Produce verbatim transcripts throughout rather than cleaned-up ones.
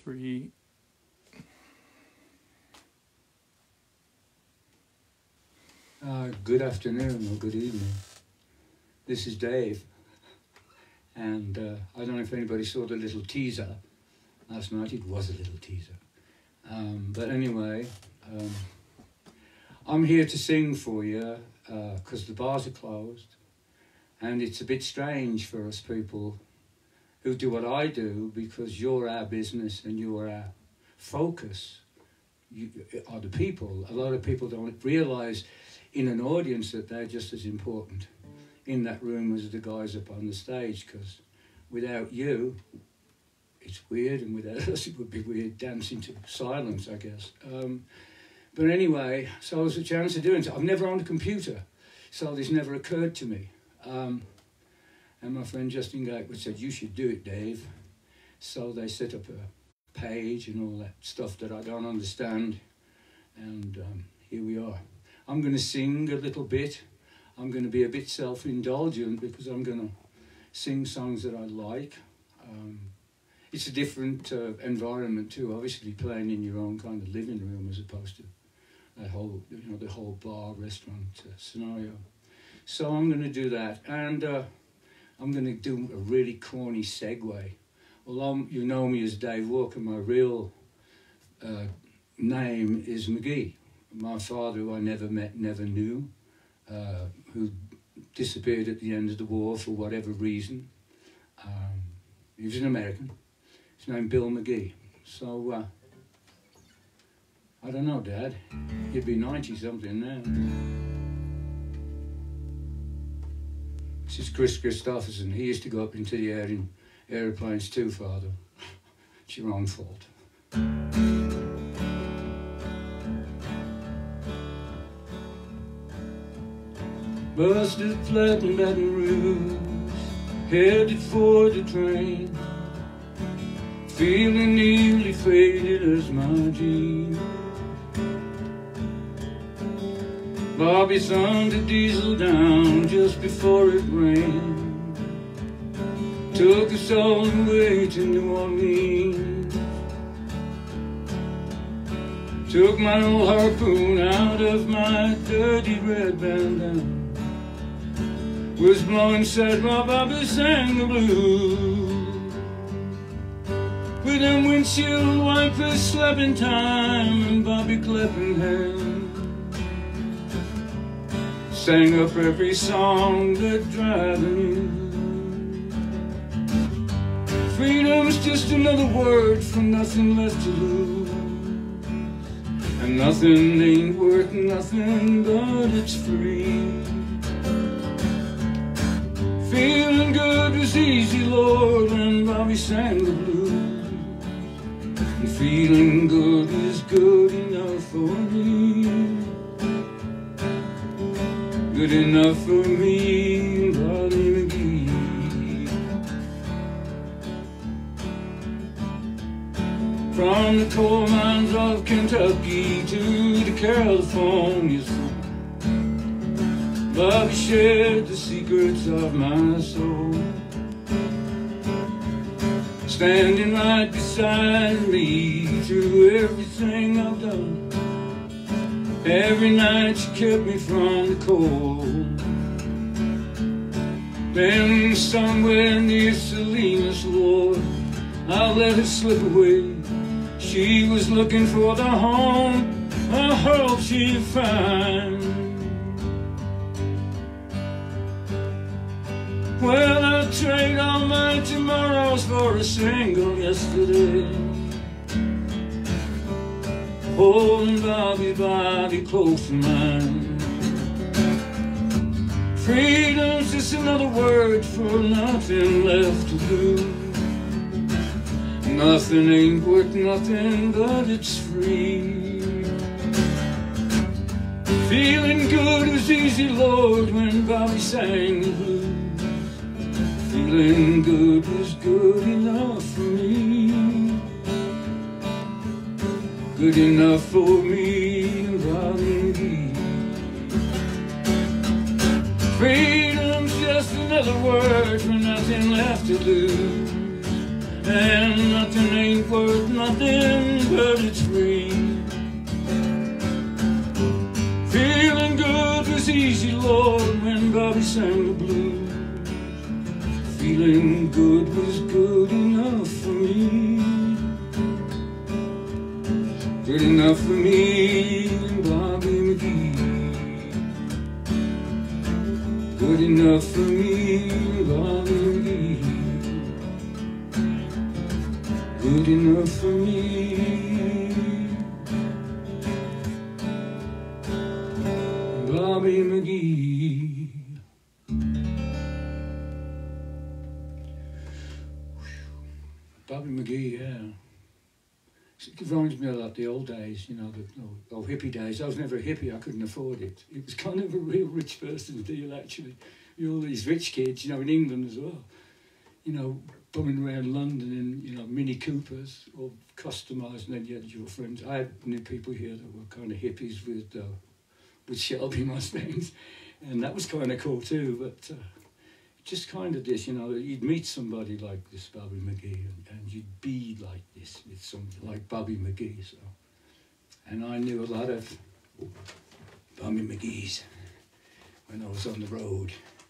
three. Uh, good afternoon or good evening. This is Dave, and uh, I don't know if anybody saw the little teaser last night. It was a little teaser. Um, but anyway, um, I'm here to sing for you because uh, the bars are closed, and it's a bit strange for us people who do what I do, because you're our business and you're our focus. You are the people. A lot of people don't realise in an audience that they're just as important in that room as the guys up on the stage, because without you, it's weird, and without us it would be weird dancing to silence, I guess. Um, but anyway, so it was a chance of doing it. I've never owned a computer, so this never occurred to me. Um, and my friend Justin Gatewood said, you should do it, Dave. So they set up a page and all that stuff that I don't understand, and um, here we are. I'm going to sing a little bit. I'm going to be a bit self-indulgent because I'm going to sing songs that I like. Um, it's a different uh, environment too, obviously playing in your own kind of living room as opposed to that whole, you know, the whole bar, restaurant uh, scenario. So I'm going to do that, and uh, I'm going to do a really corny segue. Well, I'm, you know me as Dave Walker. My real uh, name is McGee. My father, who I never met, never knew, uh, who disappeared at the end of the war for whatever reason. Um, he was an American. His name Bill McGee. So, uh, I don't know, Dad. He'd be ninety something now. This is Chris Christopherson. He used to go up into the air in aeroplanes too, Father. It's your own fault. Busted flat in Baton Rouge, headed for the train, feeling nearly faded as my jeans. Bobby thumbed the diesel down just before it rained, took us all the way to New Orleans. Took my old harpoon out of my dirty red bandana, was blowing sad while Bobby sang the blues. With them windshield wipers slapping time and Bobby clapping hands, sang up every song that driving is. Freedom's just another word for nothing left to lose, and nothing ain't worth nothing but it's free. Feeling good was easy, Lord, when Bobby sang the blues. And feeling good is good enough for me. Good enough for me, Bobby McGee. From the coal mines of Kentucky to the Californias, Bobby shared the secrets of my soul, standing right beside me through everything I've done. Every night she kept me from the cold. Then somewhere near Salinas, Lord, I let her slip away. She was looking for the home I hope she'd find. Well, I'd trade all my tomorrows for a single yesterday, holding Bobby's body close to mine. Freedom's just another word for nothing left to lose. Nothing ain't worth nothing, but it's free. Feeling good was easy, Lord, when Bobby sang the blues. Feeling good was good enough for me. Good enough for me, Bobby McGee. Freedom's just another word for nothing left to lose. and nothing ain't worth nothing but it's free. Feeling good was easy, Lord, when Bobby sang the blues. Feeling good was good enough for me. Good enough for me, Bobby McGee. Good enough for me, Bobby McGee. Good enough for me, Bobby McGee. Bobby McGee, yeah. It reminds me a lot of the old days, you know, the old hippie days. I was never a hippie, I couldn't afford it. It was kind of a real rich person's deal, actually. You know, all these rich kids, you know, in England as well, you know, bumming around London in, you know, Mini Coopers, all customised, and then you had your friends. I had new people here that were kind of hippies with, uh, with Shelby Mustangs, and that was kind of cool too, but uh, just kind of this, you know, you'd meet somebody like this, Bobby McGee, and, and you'd be like this with somebody like Bobby McGee. So, and I knew a lot of Bobby McGees when I was on the road.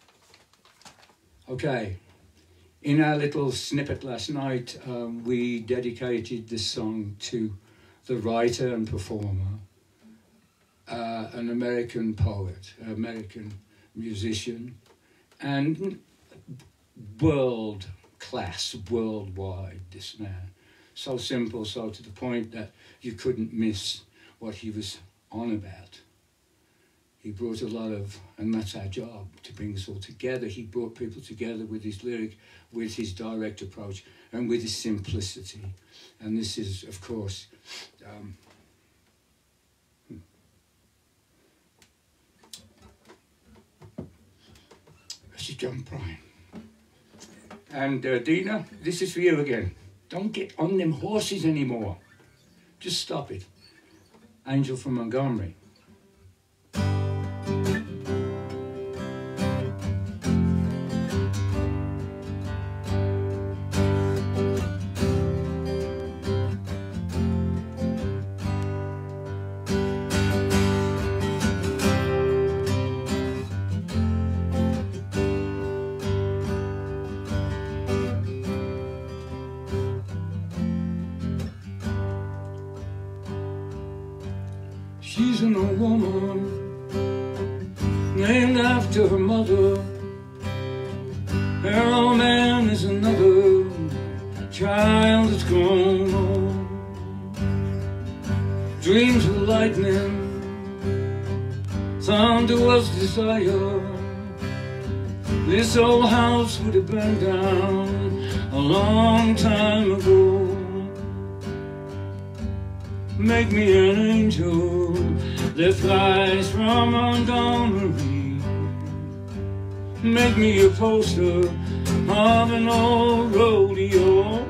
Okay, in our little snippet last night, um, we dedicated this song to the writer and performer, uh, an American poet, an American musician, and world class, worldwide, this man. So simple, so to the point that you couldn't miss what he was on about. He brought a lot of, and that's our job, to bring us all together. He brought people together with his lyric, with his direct approach, and with his simplicity. And this is, of course, um, this is John Prine. And uh, Dina, this is for you again. Don't get on them horses anymore. Just stop it. Angel from Montgomery. She's an old woman named after her mother. Her old man is another child that's grown old. Dreams of lightning, thunder was desire. This old house would have burned down a long time ago. Make me an angel that flies from Montgomery. Make me a poster of an old rodeo.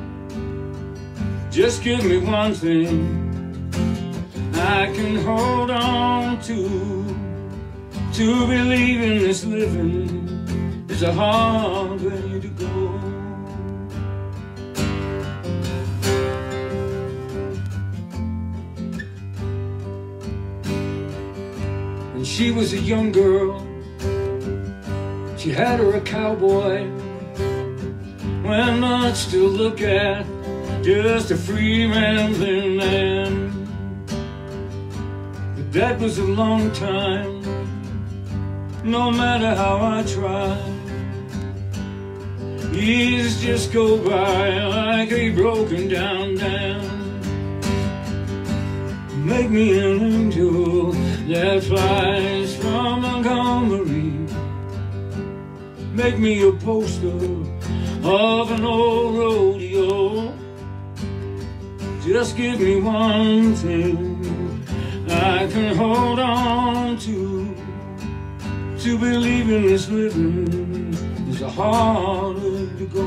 Just give me one thing I can hold on to. To believe in this living is a hard way to go. She was a young girl, she had her a cowboy, when much to look at, just a free rambling man. But that was a long time, no matter how I try. Years just go by like a broken down dam. Make me an angel that flies from Montgomery. Make me a poster of an old rodeo. Just give me one thing I can hold on to. To believe in this living is a hard way to go.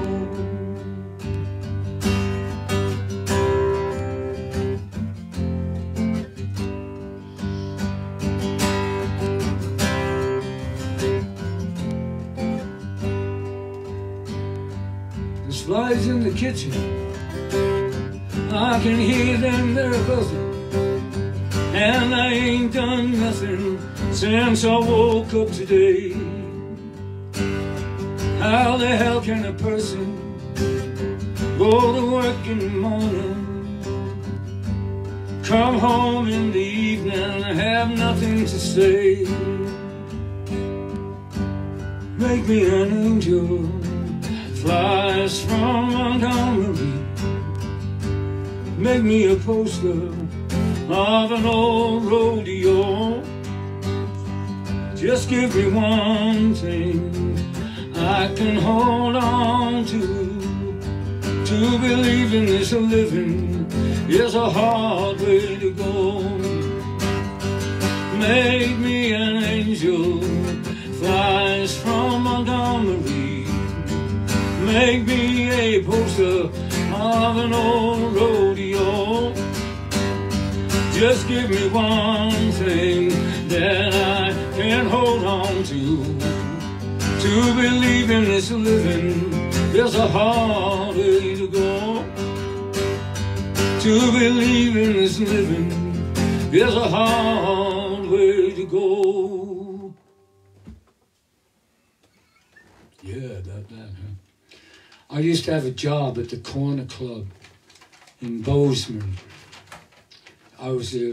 boys in the kitchen, I can hear them, they're buzzing. And I ain't done nothing since I woke up today. How the hell can a person go to work in the morning, come home in the evening and have nothing to say? Make me an angel, flies from Montgomery. Make me a poster of an old rodeo. Just give me one thing I can hold on to. To believe in this living is a hard way to go. Make me an angel, flies from Montgomery. Make me a poster of an old rodeo. Just give me one thing that I can hold on to. To believe in this living is a hard way to go. To believe in this living is a hard way to go. Yeah, about that, huh? I used to have a job at the Corner Club in Bozeman. I was a,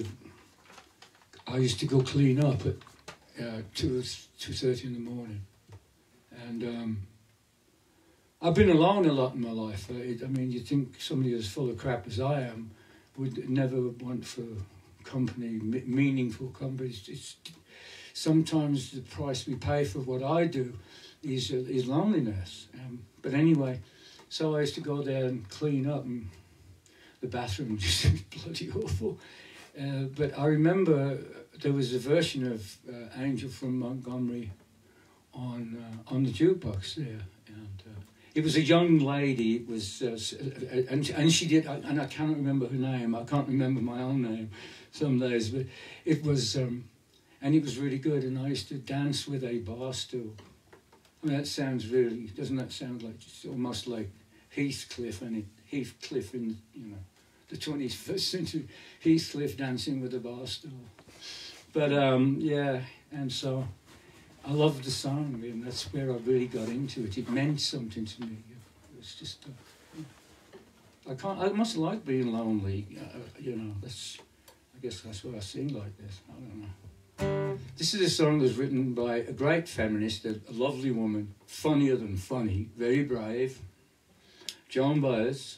I used to go clean up at uh, two two thirty in the morning, and um, I've been alone a lot in my life. I, I mean, you think somebody as full of crap as I am would never want for company, meaningful company. It's, it's sometimes the price we pay for what I do is uh, is loneliness. Um, but anyway, so I used to go there and clean up, and the bathroom just bloody awful. Uh, but I remember there was a version of uh, Angel from Montgomery on uh, on the jukebox there, and uh, it was a young lady. It was uh, and and she did, and I cannot remember her name. I can't remember my own name some days, but it was um, and it was really good. And I used to dance with a bar stool. I mean, that sounds really, doesn't that sound like it's almost like Heathcliff and it Heathcliff in, you know, the twenty-first century, Heathcliff dancing with a bar stool. But um, yeah, and so I loved the song, and that's where I really got into it. It meant something to me. It was just, uh, I can't, I must like being lonely, uh, you know, that's, I guess that's why I sing like this, I don't know. This is a song that was written by a great feminist, a, a lovely woman, funnier than funny, very brave, Joan Baez.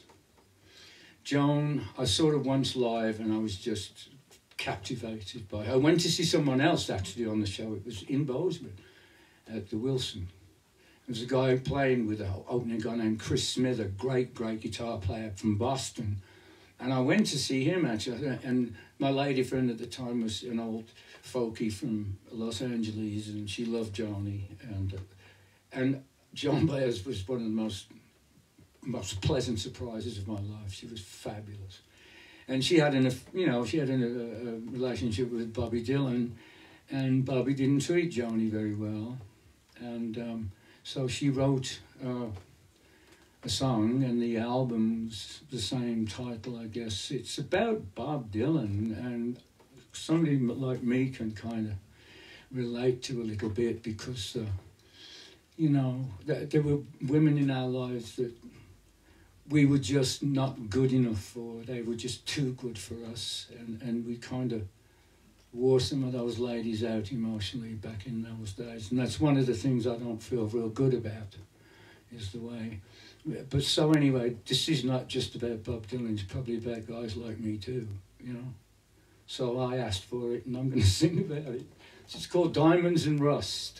Joan, I saw her once live and I was just captivated by her. I went to see someone else actually on the show. It was in Bozeman at the Wilson. There was a guy playing with an opening guy named Chris Smith, a great, great guitar player from Boston. And I went to see him actually, and my lady friend at the time was an old folkie from Los Angeles, and she loved Johnny. And uh, and Joan Baez was one of the most most pleasant surprises of my life. She was fabulous, and she had an you know she had an, a, a relationship with Bobby Dylan, and Bobby didn't treat Johnny very well, and um, so she wrote uh, a song, and the album's the same title, I guess. It's about Bob Dylan, and somebody like me can kind of relate to a little bit because, uh, you know, th there were women in our lives that we were just not good enough for. They were just too good for us, and, and we kind of wore some of those ladies out emotionally back in those days. And that's one of the things I don't feel real good about, is the way. But so anyway, this is not just about Bob Dylan, it's probably about guys like me too, you know. So I asked for it, and I'm going to sing about it. It's called Diamonds and Rust.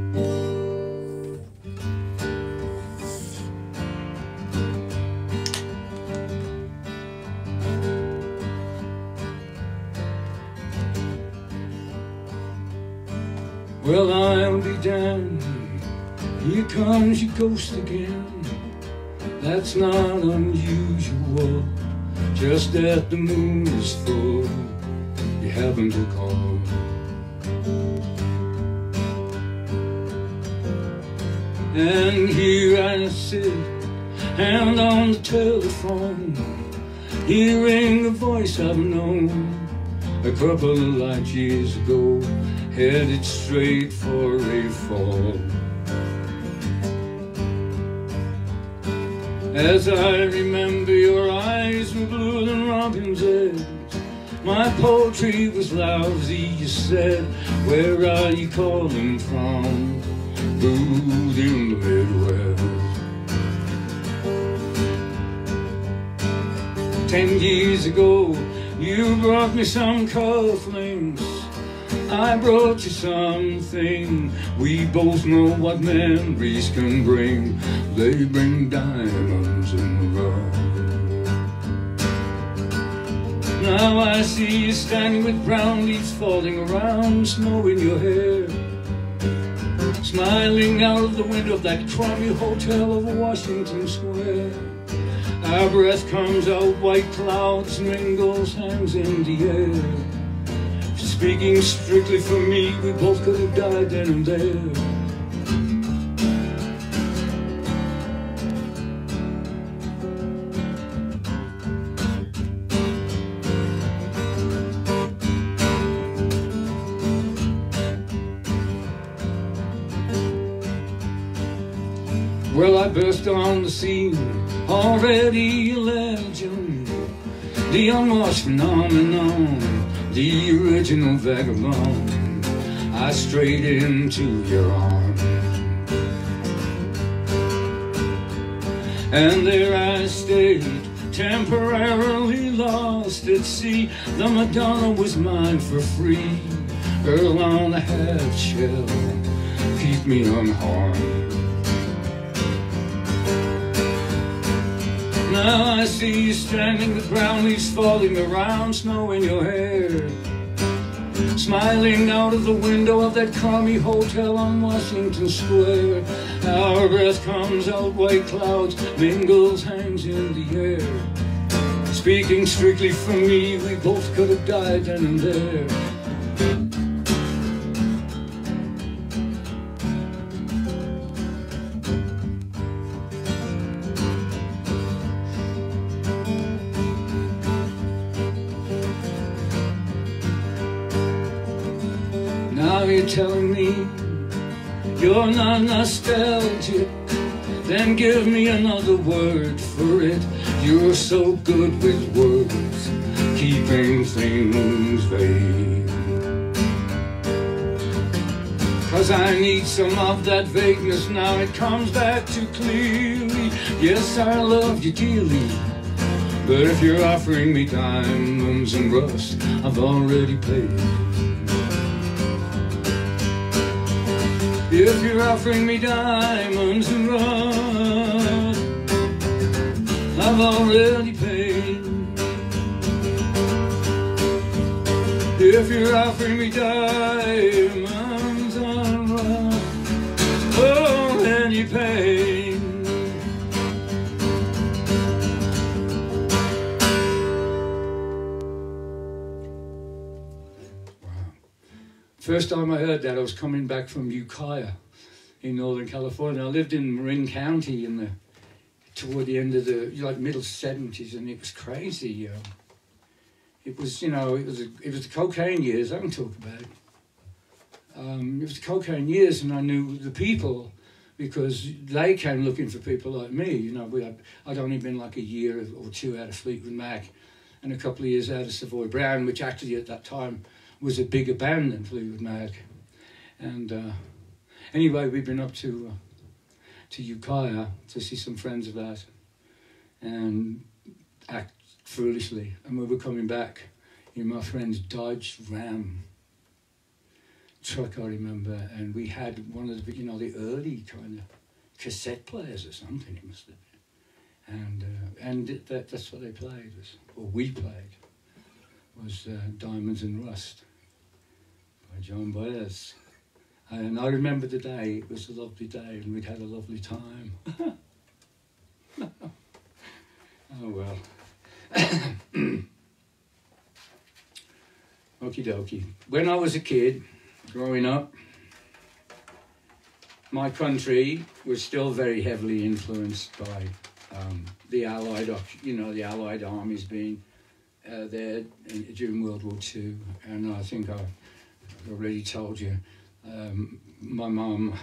Well, I'll be damned, here comes your ghost again. That's not unusual, just that the moon is full, you happen to call. And here I sit, hand on the telephone, hearing a voice I've known a couple of light years ago, headed straight for a fall. As I remember, your eyes were bluer than robin's eggs. My poetry was lousy, you said. Where are you calling from? Brewed in the Midwest. Ten years ago, you brought me some cufflinks. I brought you something. We both know what memories can bring. They bring diamonds in the rough. Now I see you standing with brown leaves falling around, snow in your hair, smiling out of the window of that crummy hotel over Washington Square. Our breath comes out, white clouds, mingles, hands in the air. Speaking strictly for me, we both could have died then and there. Well, I burst on the scene, already a legend, the unwashed phenomenon, the original vagabond. I strayed into your arms, and there I stayed, temporarily lost at sea. The Madonna was mine for free, girl on a half shell, keep me unharmed. Now I see you standing with brown leaves falling around, snow in your hair, smiling out of the window of that crummy hotel on Washington Square. Our breath comes out, white clouds, mingles, hangs in the air. Speaking strictly for me, we both could have died then and there. Now you're telling me you're not nostalgic, then give me another word for it. You're so good with words, keeping things vague. 'Cause I need some of that vagueness now, it comes back too clearly. Yes, I love you dearly, but if you're offering me diamonds and rust, I've already paid. If you're offering me diamonds and rust, I've already paid. If you're offering me diamonds and rust, already paid. First time I heard that, I was coming back from Ukiah in Northern California. I lived in Marin County in the toward the end of the like middle seventies, and it was crazy. Uh, it was, you know, it was a, it was the cocaine years. I can talk about it. Um, it was the cocaine years, and I knew the people because they came looking for people like me. You know, we had, I'd only been like a year or two out of Fleetwood Mac, and a couple of years out of Savoy Brown, which actually at that time was a bigger band than Fleetwood Mac. And uh, anyway, we've been up to uh, to Ukiah to see some friends of ours and act foolishly. And we were coming back in my friend's Dodge Ram truck, I remember, and we had one of the, you know, the early kind of cassette players or something, it must have been. And, uh, and it, that, that's what they played, was, or we played, was uh, Diamonds and Rust by John Baez. And I remember the day, it was a lovely day, and we'd had a lovely time. Oh well. Okie dokie. When I was a kid, growing up, my country was still very heavily influenced by uh, um, the Allied, you know, the Allied armies being uh, there in, during World War Two, and I think I've already told you, um, my mum,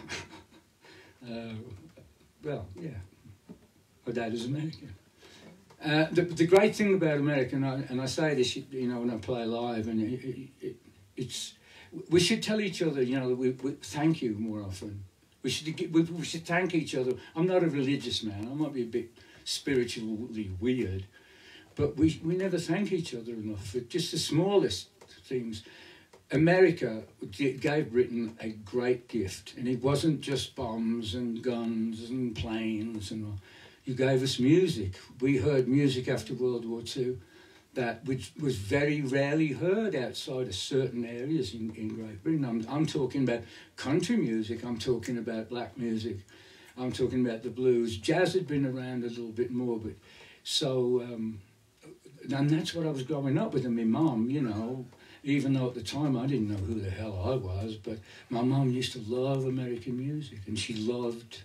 uh, well, yeah, my dad was American. Uh, the, the great thing about America, and I, and I say this, you know, when I play live, and it, it, it's, we should tell each other, you know, we, we thank you more often. We should, we, we should thank each other. I'm not a religious man. I might be a bit spiritually weird, but we, we never thank each other enough for just the smallest things. America gave Britain a great gift, and it wasn't just bombs and guns and planes and all. You gave us music. We heard music after World War Two that which was very rarely heard outside of certain areas in, in Great Britain. I'm, I'm talking about country music. I'm talking about black music. I'm talking about the blues. Jazz had been around a little bit more, but so, um, and that's what I was growing up with. And my mum, you know, even though at the time I didn't know who the hell I was, but my mum used to love American music, and she loved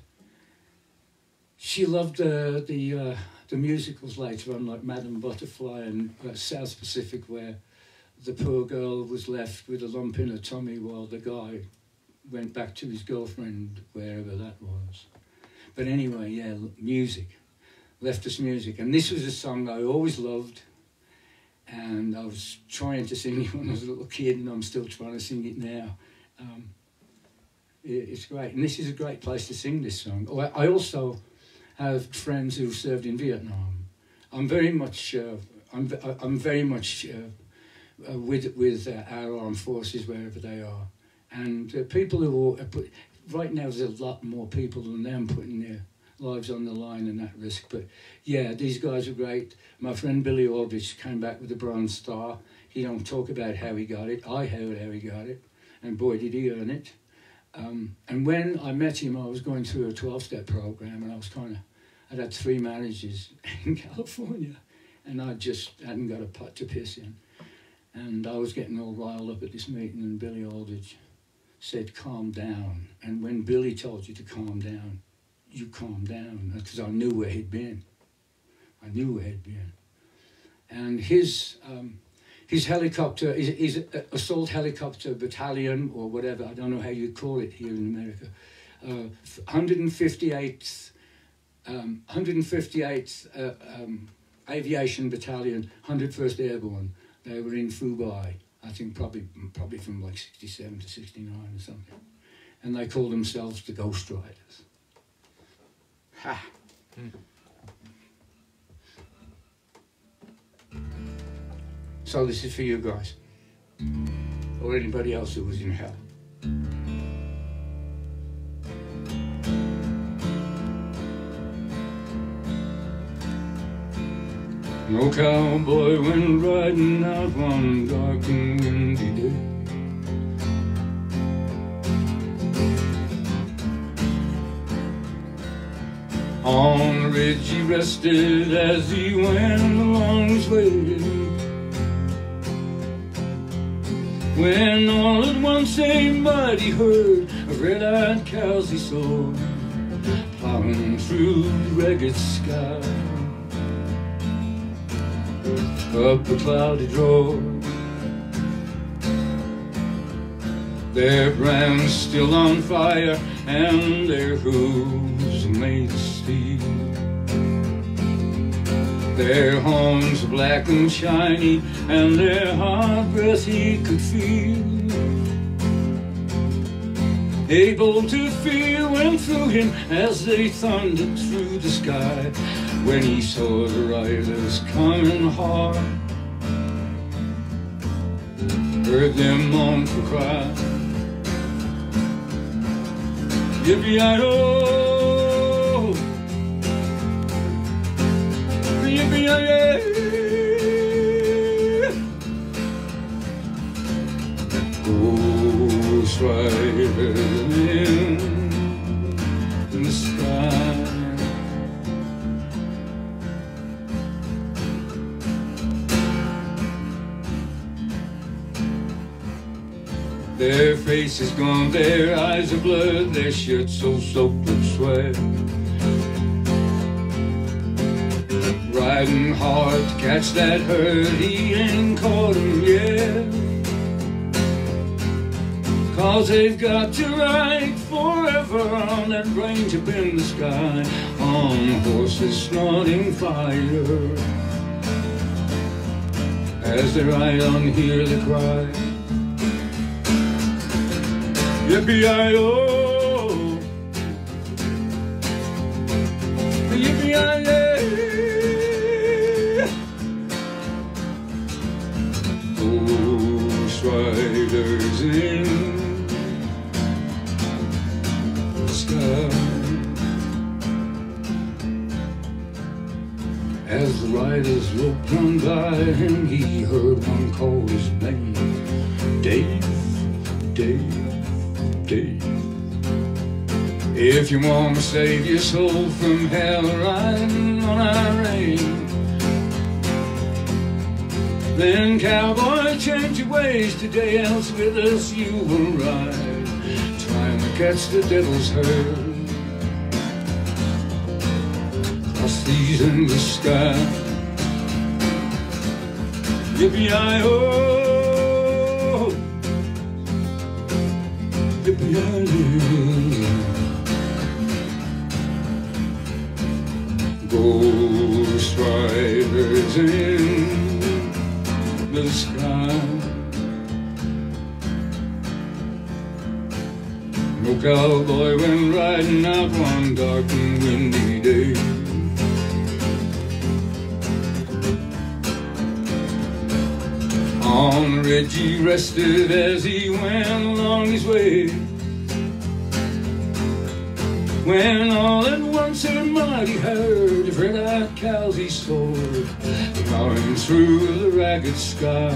She loved uh, the uh, the musicals later on, like Madame Butterfly and uh, South Pacific, where the poor girl was left with a lump in her tummy while the guy went back to his girlfriend, wherever that was. But anyway, yeah, music. Left us music. And this was a song I always loved. And I was trying to sing it when I was a little kid, and I'm still trying to sing it now. Um, it, it's great. And this is a great place to sing this song. Oh, I, I also have friends who served in Vietnam. I'm very much, uh, I'm, I'm very much uh, uh, with with uh, our armed forces wherever they are, and uh, people who are put, right now there's a lot more people than them putting their lives on the line and at risk. But yeah, these guys are great. My friend Billy Aldrich came back with a Bronze Star. He don't talk about how he got it. I heard how he got it, and boy did he earn it. Um, and when I met him, I was going through a twelve-step program, and I was kind of, I'd had three marriages in California, and I just hadn't got a putt to piss in. And I was getting all riled up at this meeting, and Billy Aldrich said, calm down. And when Billy told you to calm down, you calm down, because I knew where he'd been. I knew where he'd been. And his... Um, His helicopter, his, his assault helicopter battalion, or whatever, I don't know how you call it here in America, uh, one hundred fifty-eighth, um, one hundred fifty-eighth uh, um, Aviation Battalion, one hundred first Airborne. They were in Fubai, I think probably probably from like sixty-seven to sixty-nine or something. And they called themselves the Ghost Riders. Ha! Hmm. So this is for you guys, or anybody else who was in hell. No cowboy went riding out one dark and windy day. On the ridge he rested as he went along his way. When all at once a mighty herd of red-eyed cows he saw, plowing through the ragged sky, up a cloudy road. Their brands still on fire, and their hooves made of steel. Their horns black and shiny, and their hot breath he could feel. A bolt of fear went through him as they thundered through the sky, when he saw the riders coming hard, heard them mournful cry, yippee-yi-oh, yippee-yi-yi. Ghost riders in the sky. Their faces gone, their eyes are blurred, their shirts so soaked with sweat. riding hard to catch that herd, he ain't caught him yet. 'Cause they've got to ride forever on that range up in the sky, on horses snorting fire. As they ride on, hear the cry, yippee-yi-oh, yippee-yi-yay. Ghost riders in the sky. As the riders looked on by him, he heard one call his name, Dave, Dave, Dave. If you want to save your soul from hell riding on our range, then cowboy, change your ways today, else with us you will ride, trying to catch the devil's herd. Across these endless skies, yippee-yi-oh, yippee-yi-yay. Ghost riders in the sky. No cowboy went riding out one dark and windy day. On the ridge he rested as he went along his way, when all at once a mighty herd of red-eyed cows he saw, plowing through the ragged sky,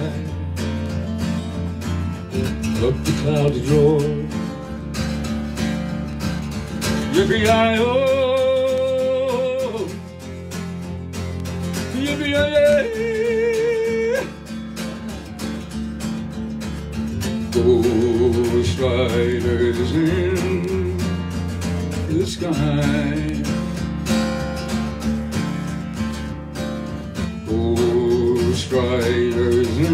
up the cloudy roar. Yippee-yi-oh, yippee-yi-yay. Ghost riders in the sky. Ghost riders in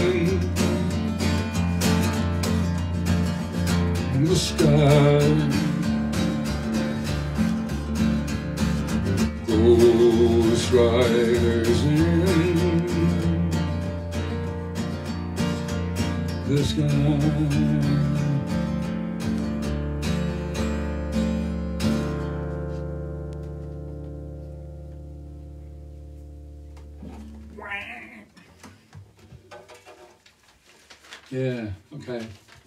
the sky. Ghost riders in the sky. Yeah, okay.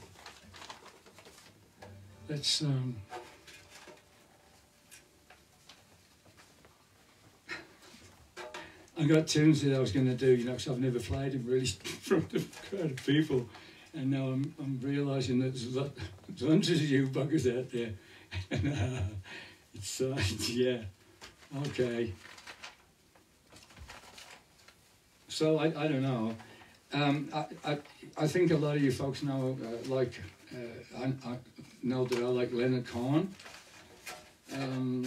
Let's um I got tunes that I was going to do, you know, because I've never played them really in front of a crowd of people, and now I'm I'm realising that there's a lot, there's hundreds of you buggers out there, and uh, it's uh, yeah, okay. So I I don't know. Um, I, I I think a lot of you folks know, uh, like, uh, I, I know that I like Leonard Cohen. Um,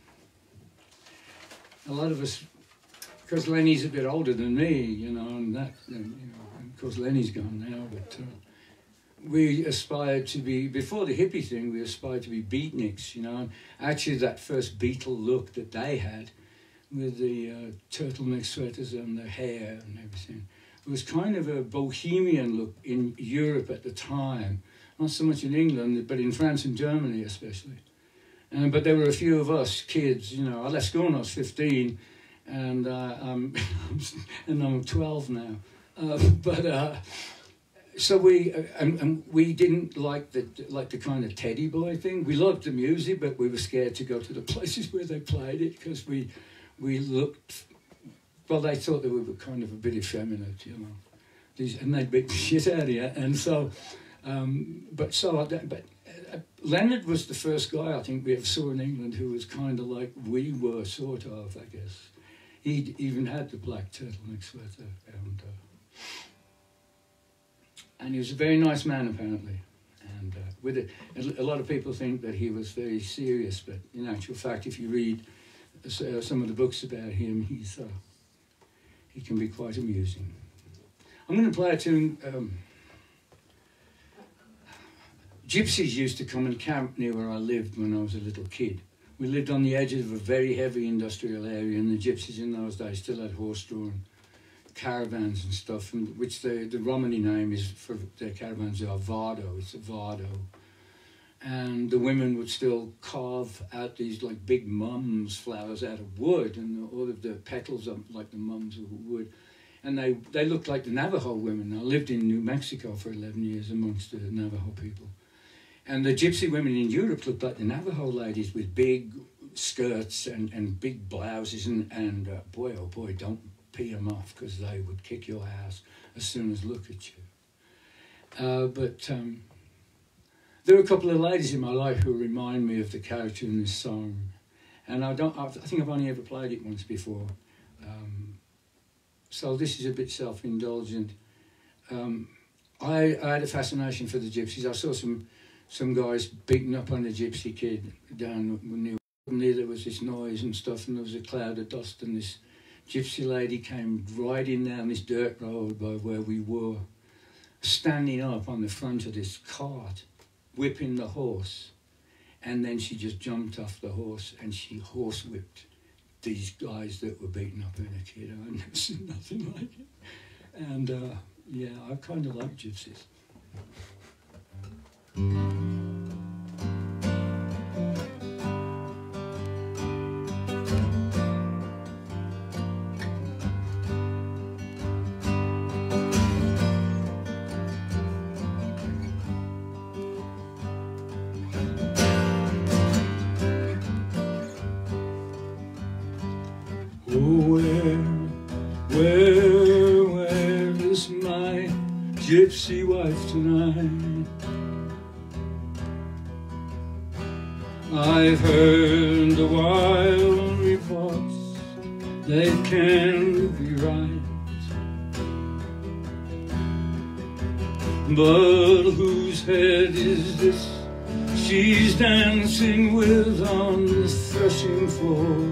a lot of us, because Lenny's a bit older than me, you know, and that, and, you know, and of course Lenny's gone now, but uh, we aspired to be, before the hippie thing, we aspired to be beatniks, you know, and actually that first Beatle look that they had, with the uh, turtleneck sweaters and the hair and everything, it was kind of a bohemian look in Europe at the time, not so much in England, but in France and Germany especially. Um, but there were a few of us kids, you know. I left school when I was fifteen, and uh, I'm and I'm twelve now. Uh, but uh, so we uh, and, and we didn't like the like the kind of teddy boy thing. We loved the music, but we were scared to go to the places where they played it because we we looked. Well, they thought that we were kind of a bit effeminate, you know. These, and they'd beat the shit out of you. And so, um, but so, but uh, Leonard was the first guy I think we ever saw in England who was kind of like we were, sort of, I guess. He even had the black turtleneck sweater, and uh, and he was a very nice man apparently. And uh, with it, a lot of people think that he was very serious, but in actual fact, if you read uh, some of the books about him, he's. Uh, he can be quite amusing. I'm going to play a tune. Um, gypsies used to come and camp near where I lived when I was a little kid. We lived on the edge of a very heavy industrial area, and the gypsies in those days still had horse-drawn caravans and stuff, and which the, the Romany name is for their caravans are Vardo. It's a Vardo. And the women would still carve out these like big mums flowers out of wood, and all of the petals are like the mums of wood. And they, they looked like the Navajo women. I lived in New Mexico for eleven years amongst the Navajo people. And the gypsy women in Europe looked like the Navajo ladies with big skirts and, and big blouses. And, and uh, boy, oh boy, don't pee them off, because they would kick your ass as soon as look at you. Uh, but um, there are a couple of ladies in my life who remind me of the character in this song. And I, don't, I think I've only ever played it once before. Um, so this is a bit self-indulgent. Um, I, I had a fascination for the gypsies. I saw some... some guys beating up on a gypsy kid down near. Suddenly there was this noise and stuff, and there was a cloud of dust, and this gypsy lady came riding down this dirt road by where we were, standing up on the front of this cart, whipping the horse. And then she just jumped off the horse and she horse whipped these guys that were beating up on a kid. I've never seen nothing like it. And uh, yeah, I kind of like gypsies. Gypsy wife tonight. I've heard the wild reports, they can't be right. But whose head is this she's dancing with on the threshing floor?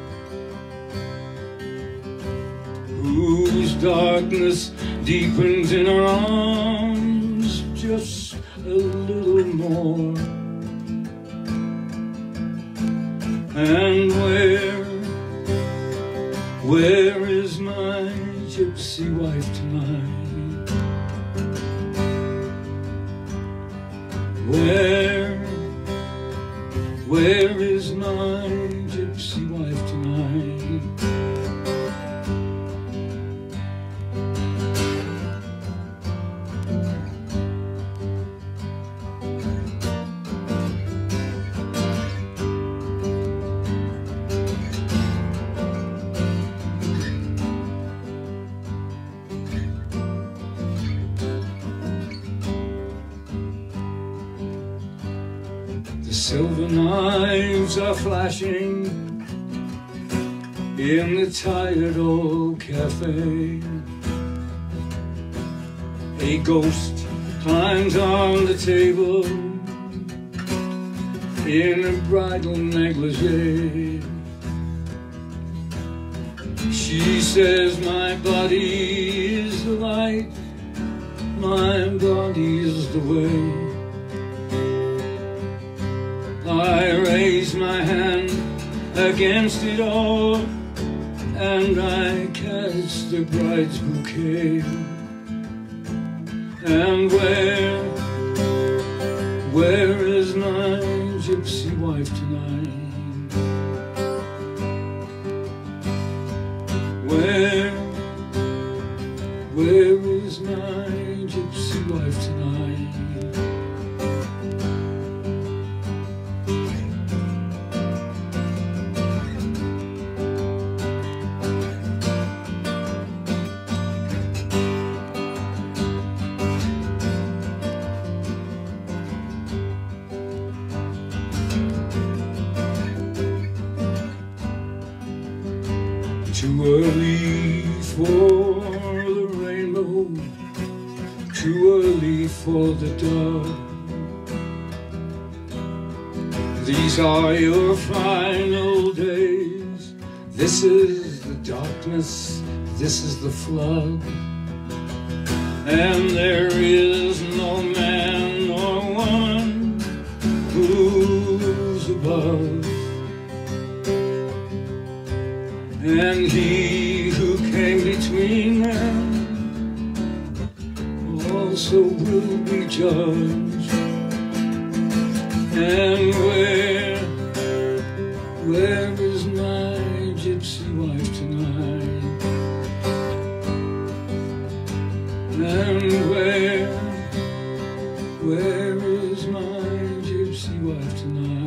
Whose darkness deepens in her arms just a little more? And where, where is my gypsy wife tonight? Where, where is my gypsy wife tonight? Silver knives are flashing in the tired old cafe. A ghost climbs on the table in a bridal negligee. She says, my body is the light, my body is the way. I raise my hand against it all, and I catch the bride's bouquet. And where, where is my gypsy wife tonight? Where, where is my gypsy wife tonight? Too early for the rainbow, too early for the dove. These are your final days, this is the darkness this is the flood, and there is no man nor woman who's above. And he who came between them also will be judged. And where, where is my gypsy wife tonight? And where, where is my gypsy wife tonight?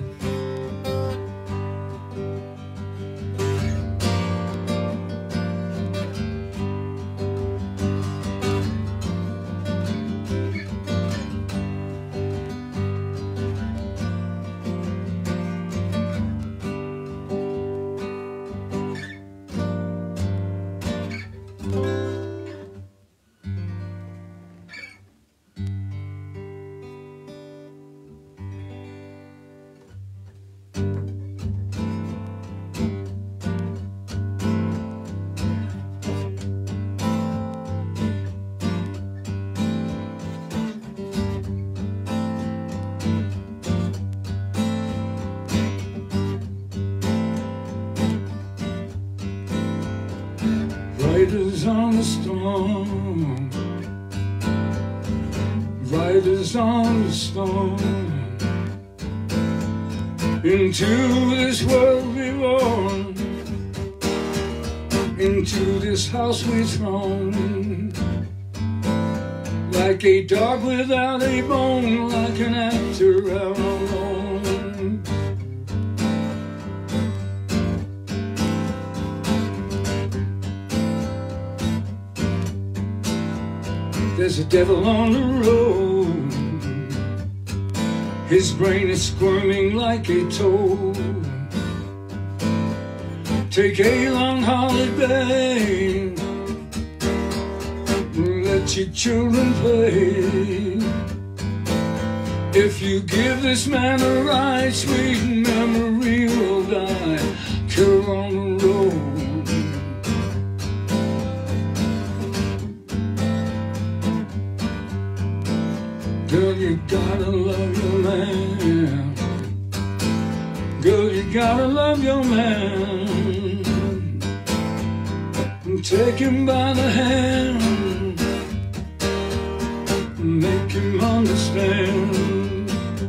Riders on the storm, riders on the storm, into this world we born, into this house we thrown, like a dog without a bone, like an actor out alone. There's a devil on the road, his brain is squirming like a toad. Take a long holiday, let your children play. If you give this man a ride, sweet memory will die. Kill on the road. Girl, you gotta love your man. Girl, you gotta love your man. Take him by the hand, make him understand.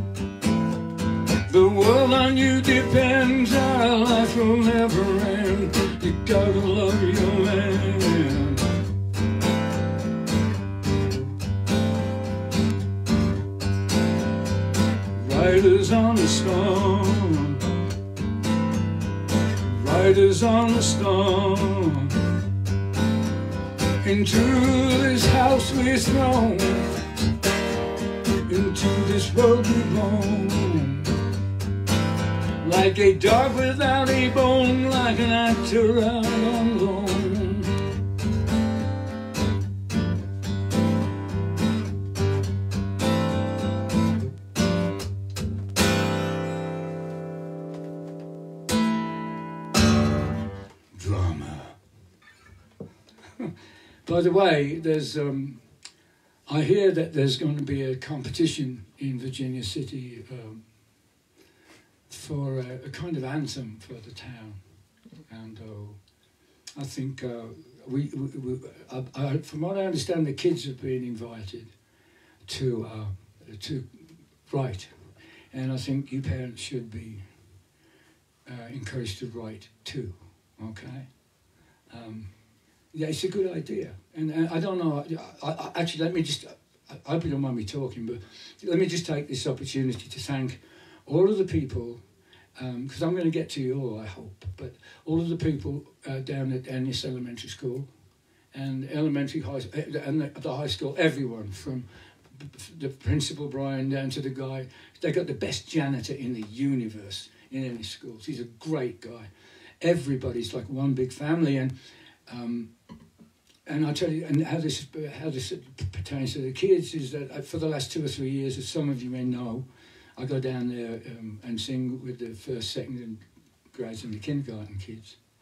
The world on you depends, our life will never end. You gotta love your man. Riders on the storm, riders on the storm, into this house we're thrown, into this world we're born, like a dog without a bone, like an actor out on loan. Drama. By the way, there's um, I hear that there's going to be a competition in Virginia City um, for a, a kind of anthem for the town, and uh, I think uh, we, we, we I, I, from what I understand, the kids have been invited to uh, to write, and I think you parents should be uh, encouraged to write too. Okay. Um, Yeah, it's a good idea, and, and I don't know. I, I, actually, let me just. I hope you don't mind me talking, but let me just take this opportunity to thank all of the people, because um, I'm going to get to you all, I hope. But all of the people uh, down at Ennis Elementary School, and elementary high, and the, the high school. Everyone from the principal Brian down to the guy. They got the best janitor in the universe in Ennis schools. He's a great guy. Everybody's like one big family, and. Um, And I tell you, and how this how this pertains to the kids is that for the last two or three years, as some of you may know, I go down there um, and sing with the first, second, and grades and the kindergarten kids,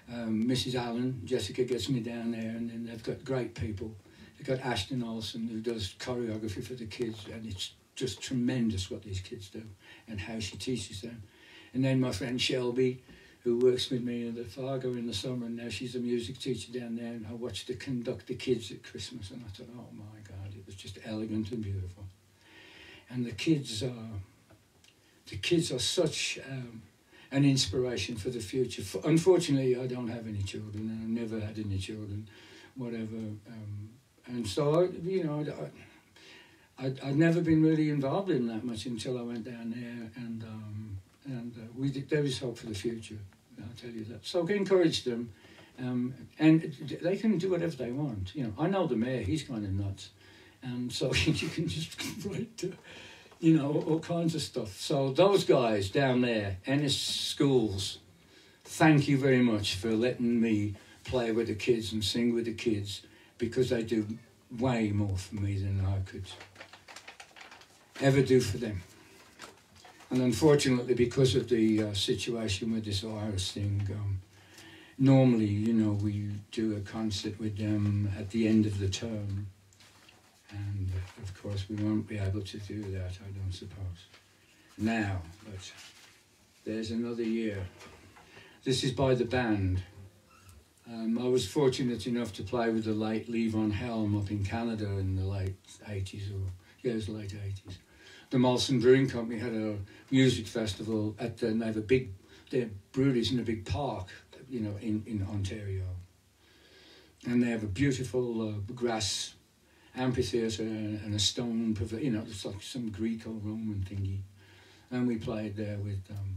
Um, Missus Allen, Jessica gets me down there, and then they've got great people. They've got Ashton Olsen, who does choreography for the kids, and it's just tremendous what these kids do and how she teaches them. And then my friend Shelby, who works with me in the Fargo in the summer, and now she's a music teacher down there, and I watched her conduct the kids at Christmas, and I thought, oh my God, it was just elegant and beautiful. And the kids are, the kids are such um, an inspiration for the future. For, unfortunately, I don't have any children, and I've never had any children, whatever. Um, and so, I, you know, I, I'd, I'd never been really involved in that much until I went down there, and um, and uh, we did, there is hope for the future. I'll tell you that. So encourage them, um, and they can do whatever they want. You know, I know the mayor; he's kind of nuts, and so you can just write, to, you know, all kinds of stuff. So those guys down there, Ennis Schools, thank you very much for letting me play with the kids and sing with the kids, because they do way more for me than I could ever do for them. And unfortunately, because of the uh, situation with this virus thing, um, normally, you know, we do a concert with them at the end of the term. And, uh, of course, we won't be able to do that, I don't suppose. Now, but there's another year. This is by the band. Um, I was fortunate enough to play with the late Levon Helm up in Canada in the late eighties, or, yeah, it was the late eighties. The Molson Brewing Company had a music festival at the, and they have a big, their breweries in a big park, you know, in, in Ontario. And they have a beautiful uh, grass amphitheatre and a stone pavilion, you know, it's like some Greco-Roman thingy. And we played there with um,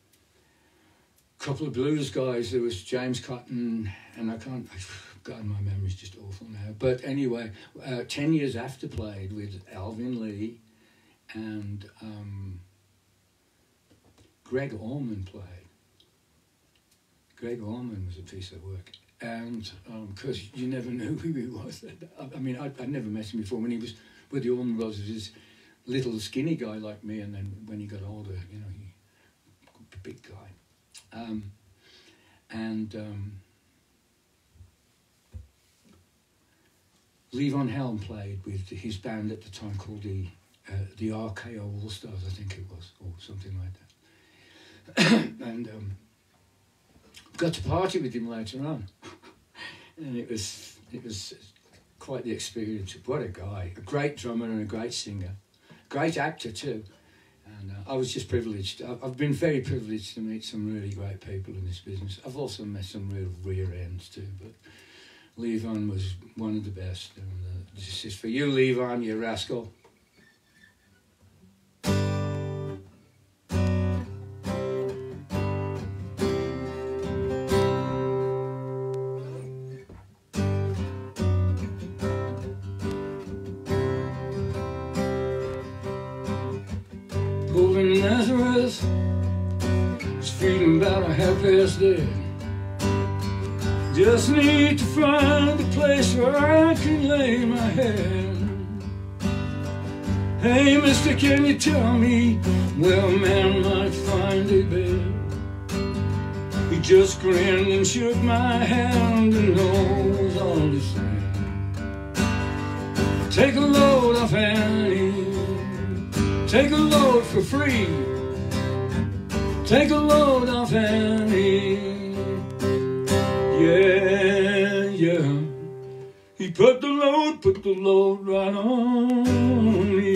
a couple of blues guys. There was James Cotton, and I can't, God, my memory's just awful now. But anyway, uh, ten years after played with Alvin Lee, and um, Greg Allman played. Greg Allman was a piece of work, and because um, you never knew who he was. I, I mean, I'd, I'd never met him before. When he was with the Allman Brothers, this little skinny guy like me, and then when he got older, you know, he big guy. Um, and um, Levon Helm played with his band at the time called the Uh, the R K O All Stars, I think it was, or something like that. And um, got to party with him later on, and it was it was quite the experience. What a guy! A great drummer and a great singer, great actor too. And uh, I was just privileged. I've, I've been very privileged to meet some really great people in this business. I've also met some real rear ends too, but Levon was one of the best. And uh, this is for you, Levon, you rascal. Golden Nazareth is feeling about a half past dead. Just need to find a place where I can lay my head. Hey, mister, can you tell me where a man might find a bed? He just grinned and shook my hand, and knows all the same. Take a load off Annie, take a load for free. Take a load off Annie. Yeah, yeah. He put the load, put the load right on me.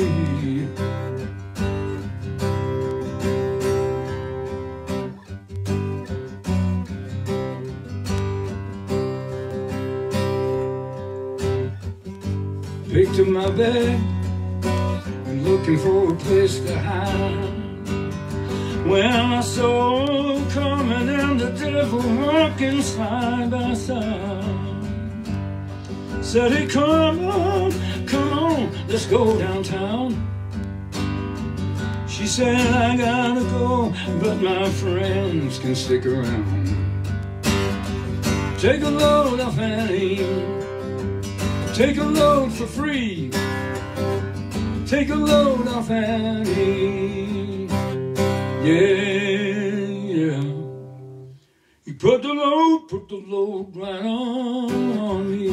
Picked up my bag and looking for a place to hide, when I saw her coming and the devil walking side by side. Said, hey, come on, come on, let's go downtown. She said, I gotta go, but my friends can stick around. Take a load off Annie, take a load for free. Take a load off Annie. Yeah, yeah. He You put the load, put the load right on me.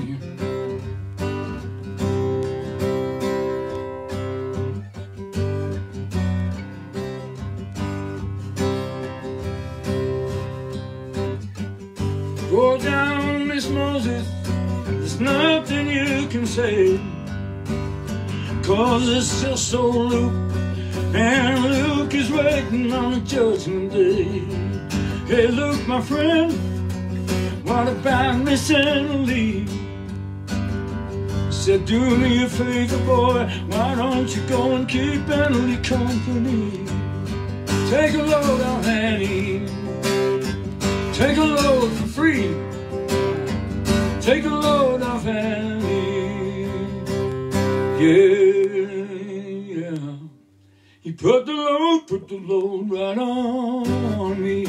Go down, Miss Moses, there's nothing you can say, 'cause it's just old Luke, and Luke is waiting on the judgment day. Hey Luke, my friend, what about Miss Emily? Said, do me a favor, boy, why don't you go and keep Emily company? Take a load off Annie, take a load for free, take a load off Annie. Yeah, yeah. You put the load, put the load right on me.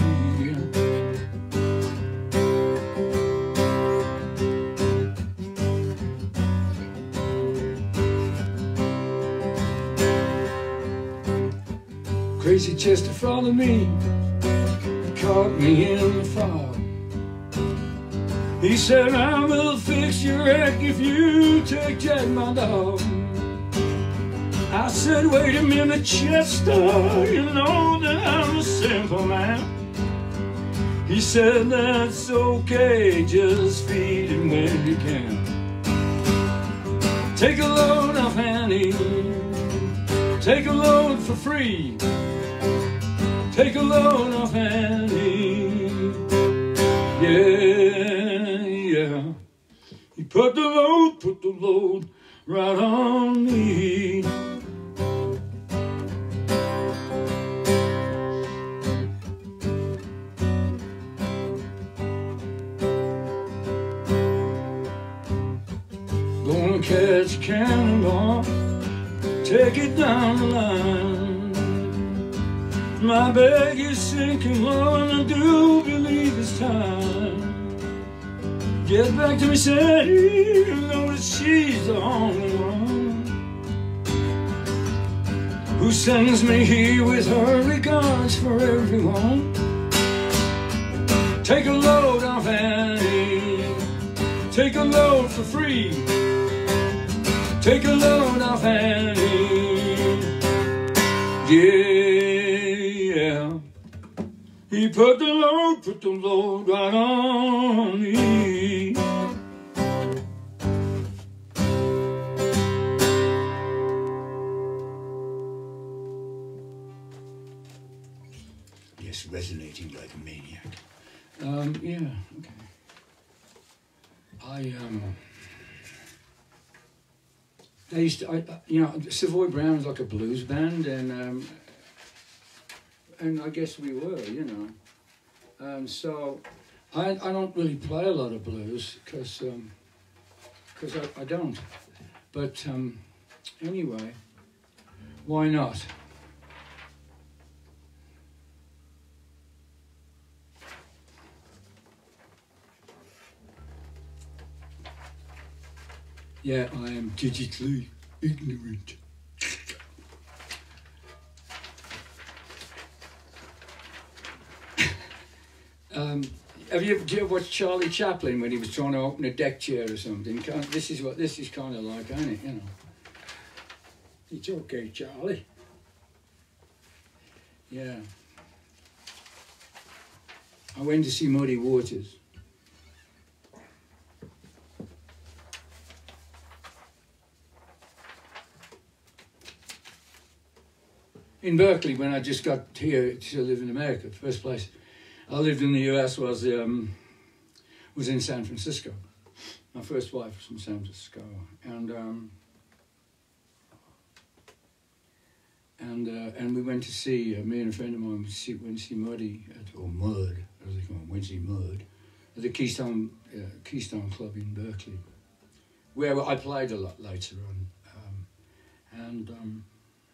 Crazy Chester followed me, caught me in the fog. He said, I will fix your wreck if you take Jack, my dog. I said, wait a minute, Chester, you know that I'm a simple man. He said, that's okay, just feed him when you can. Take a load off Annie, take a load for free, take a load off Annie. Yeah, yeah. He put the load, put the load right on me. Gonna catch a cannonball, take it down the line. My bag is sinking low and I do believe it's time. Get back to me, Sadie, you know that she's the only one who sends me here with her regards for everyone. Take a load off Annie, take a load for free, take a load off Annie. Yeah, he put the load, put the load right on me. Yes, resonating like a maniac. Um, yeah, okay. I, um... They used to, I, you know, Savoy Brown was like a blues band, and um, and I guess we were, you know. Um, so I I don't really play a lot of blues because um, because I, I don't. But um, anyway, why not? Yeah, I am digitally ignorant. um, have you ever, do you ever watch Charlie Chaplin when he was trying to open a deck chair or something? This is what this is kind of like, ain't it? You know. It's okay, Charlie. Yeah. I went to see Muddy Waters. In Berkeley, when I just got here to live in America, the first place I lived in the U S was um, was in San Francisco. My first wife was from San Francisco, and um, and uh, and we went to see uh, me and a friend of mine went to see, went to see Muddy at, or Mud, as they call it, went to see Mud at the Keystone uh, Keystone Club in Berkeley, where I played a lot later on, um, and. Um,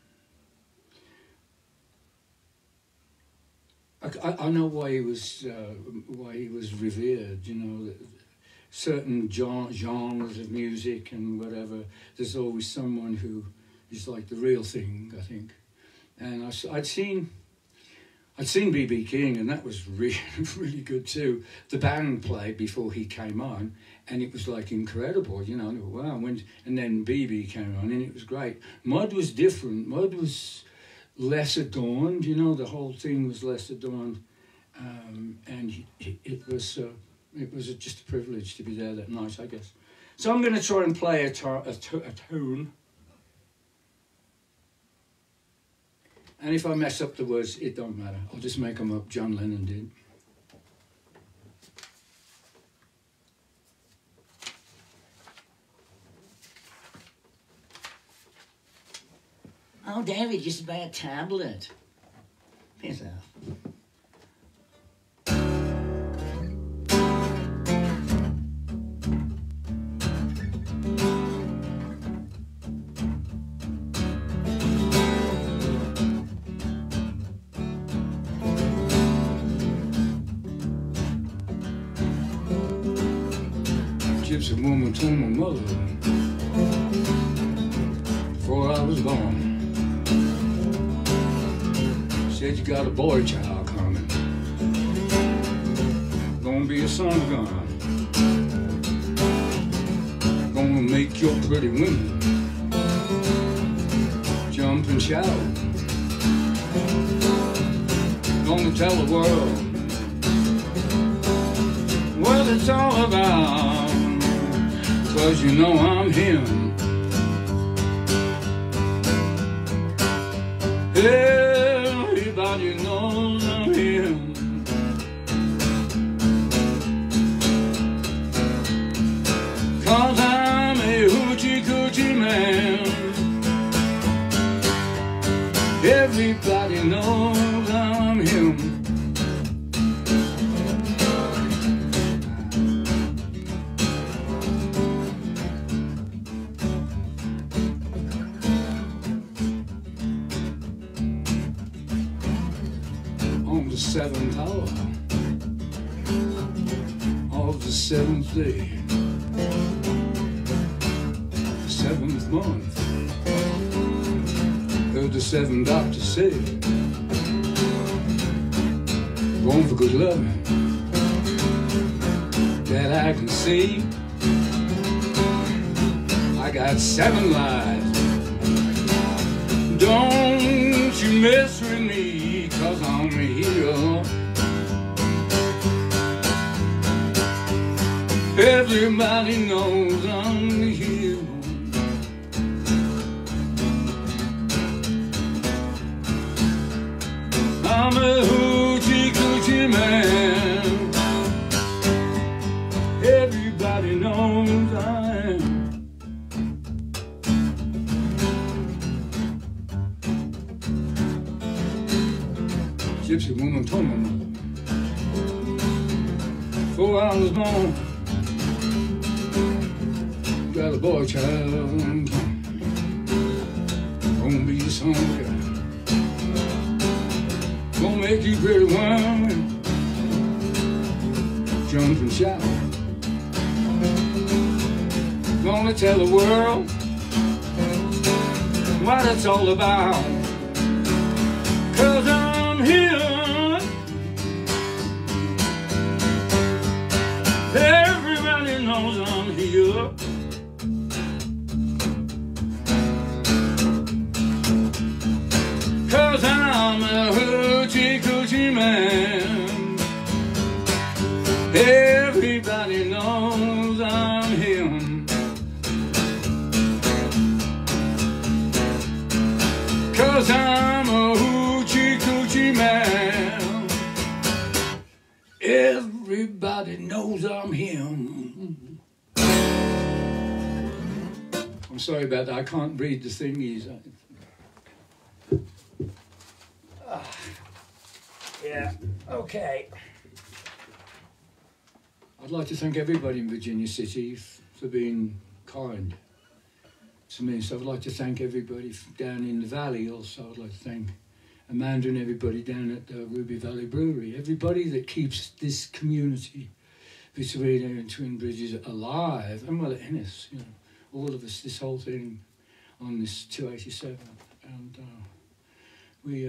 I, I know why he was uh, why he was revered. You know, certain genres of music and whatever. There's always someone who is like the real thing, I think. And I, I'd seen, I'd seen B B King, and that was really, really good too. The band played before he came on, and it was like incredible, you know. And wow, when, and then B B came on, and it was great. Mud was different. Mud was less adorned, you know. The whole thing was less adorned, um, and it, it was uh, it was just a privilege to be there that night, I guess. So I'm going to try and play a, tar a, t a tune. And if I mess up the words, it don't matter. I'll just make them up. John Lennon did. Oh, David, you should buy a tablet. Piss off. Gypsy woman told my mother before I was born. Said you got a boy child coming, gonna be a son of gun, gonna make your pretty women jump and shout, gonna tell the world what it's all about. 'Cause you know I'm him. Everybody knows I'm him. 'Cause I'm a hoochie coochie man. Everybody knows I'm him. Seventh hour of the seventh day, the seventh month, heard the seven doctors say, born for good loving, that I can see. I got seven lives, don't you mess with me, 'cause I'm here. Everybody knows I'm here. I'm a hoochie coochie man. Everybody knows I am. Gypsy woman told my mother before I was born, got a boy child, gonna be some guy, gonna make you pretty woman jump and shout, gonna tell the world what it's all about. 'Cause I'm here. Everybody knows I'm here. 'Cause I'm a hoochie coochie man. Everybody knows I'm him. 'Cause I'm a hoochie coochie man. Everybody knows I'm him. I'm sorry about that. I can't read the thingies. Uh, yeah, okay. I'd like to thank everybody in Virginia City for being kind to me. So I'd like to thank everybody down in the valley also. I'd like to thank Amanda and everybody down at the Ruby Valley Brewery. Everybody that keeps this community between uh, Twin Bridges alive. And well, Ennis, you know, all of us, this whole thing on this two eighty-seven. And uh, we... Uh,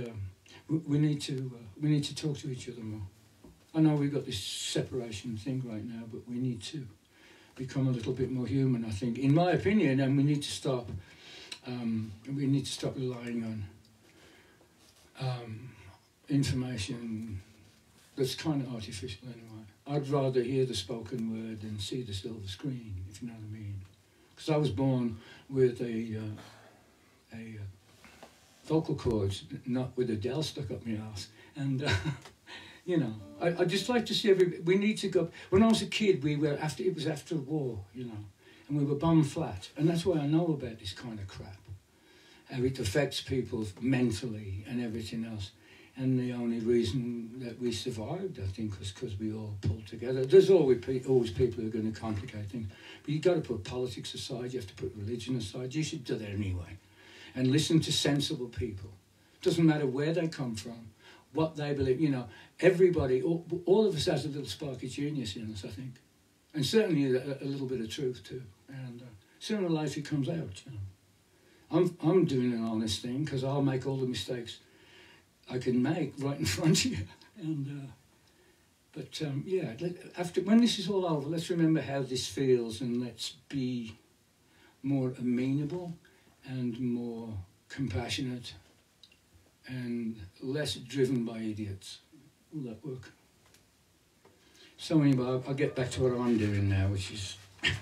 we, we need to uh, we need to talk to each other more. I know we've got this separation thing right now, but we need to become a little bit more human, I think, in my opinion, and we need to stop. Um, we need to stop relying on um, information that's kind of artificial anyway. I'd rather hear the spoken word than see the silver screen, if you know what I mean. Because I was born with a uh, a uh, vocal cords, not with a Dell stuck up my ass, and. Uh, You know, I I just like to see every. We need to go. When I was a kid, we were after it was after a war, you know, and we were bum flat, and that's why I know about this kind of crap. How it affects people mentally and everything else, and the only reason that we survived, I think, was because we all pulled together. There's always pe always people who are going to complicate things, but you got to put politics aside. You have to put religion aside. You should do that anyway, and listen to sensible people. Doesn't matter where they come from. What they believe, you know, everybody, all, all of us has a little spark of genius in us, I think. And certainly a, a little bit of truth too. And uh, sooner or later it comes out, you know. I'm, I'm doing an honest thing because I'll make all the mistakes I can make right in front of you. And, uh, but um, yeah, let, after, when this is all over, let's remember how this feels and let's be more amenable and more compassionate and less driven by idiots. Will that work? So anyway, I'll, I'll get back to what I'm doing now, which is,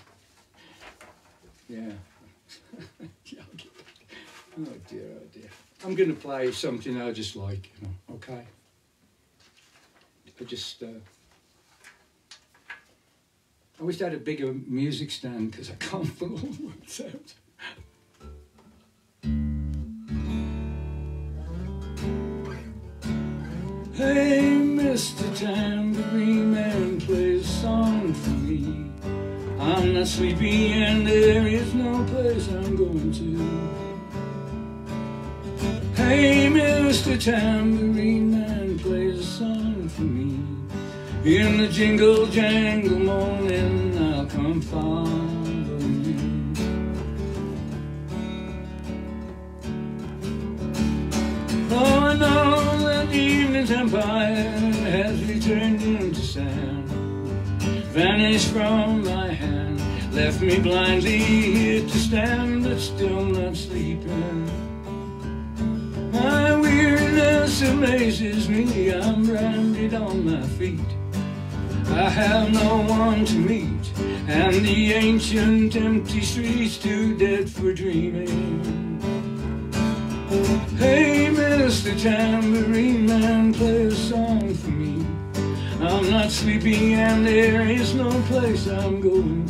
yeah. Yeah, I'll get back. Oh dear, oh dear. I'm going to play something I just like, you know, okay? I just, uh, I wish I had a bigger music stand because I can't pull all the words out. Hey, Mister Tambourine Man, play a song for me. I'm not sleepy and there is no place I'm going to. Hey, Mister Tambourine Man, play a song for me. In the jingle jangle morning I'll come following you. Oh, I know that the evening's empire has returned into sand, vanished from my hand, left me blindly here to stand, but still not sleeping. My weariness amazes me, I'm branded on my feet. I have no one to meet, and the ancient empty streets too dead for dreaming. Hey, Mister Tambourine Man, play a song for me. I'm not sleepy and there is no place I'm going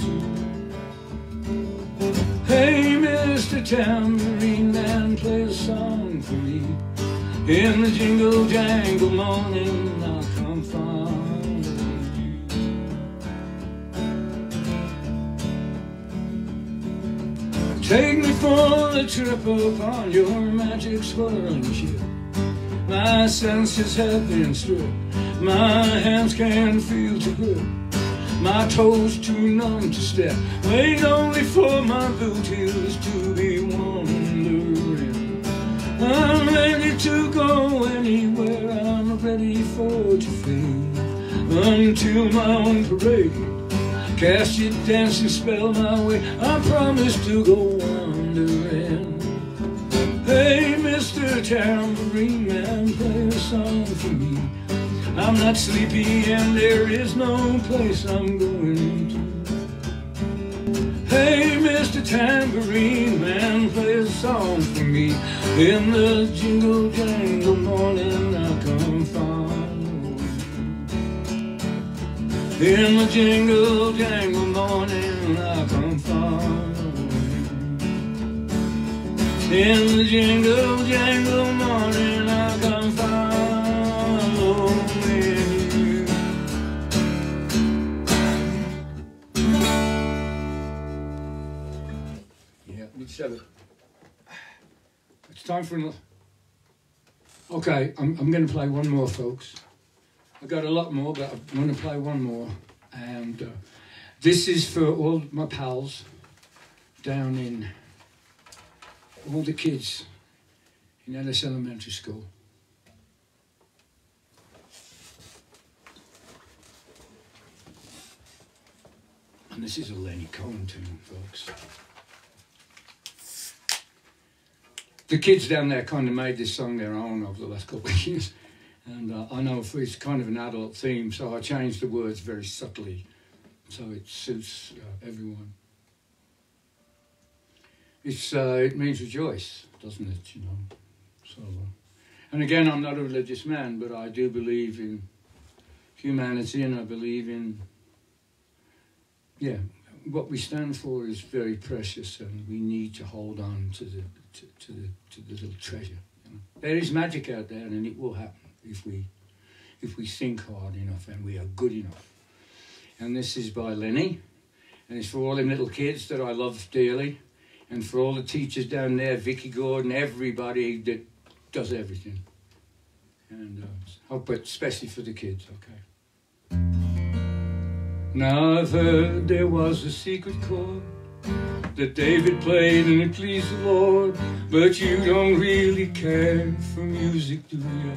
to. Hey, Mister Tambourine Man, play a song for me. In the jingle jangle morning I'll come following you. Take me for a trip upon your magic swirling ship. My senses have been stripped, my hands can't feel to grip, my toes too numb to step, wait only for my boot heels to be wandering. I'm ready to go anywhere, I'm ready for to fade until my own parade. Cast your dancing spell my way, I promise to go wandering. Hey, Mister Tambourine Man, play a song for me. I'm not sleepy and there is no place I'm going to. Hey, Mister Tambourine Man, play a song for me. In the jingle jangle morning I'll come following. In the jingle jangle morning I'll come following. In the jingle jangle morning I'll come following you. Yeah, let's have it. It's time for another. Okay, I'm, I'm going to play one more, folks. I've got a lot more, but I'm going to play one more. And uh, this is for all my pals down in, all the kids in Ellis Elementary School. And this is a Lenny Cohen tune, folks. The kids down there kind of made this song their own over the last couple of years. And uh, I know it's kind of an adult theme, so I changed the words very subtly so it suits uh, everyone. It's, uh, it means rejoice, doesn't it, you know? So, uh, and again, I'm not a religious man, but I do believe in humanity, and I believe in, yeah, what we stand for is very precious, and we need to hold on to the to, to the to the little treasure. You know? There is magic out there, and it will happen if we if we think hard enough and we are good enough. And this is by Lenny, and it's for all them little kids that I love dearly, and for all the teachers down there, Vicky Gordon, everybody that does everything. And uh, hope, but especially for the kids, okay. Now I've heard there was a secret chord that David played and it pleased the Lord, but you don't really care for music, do you?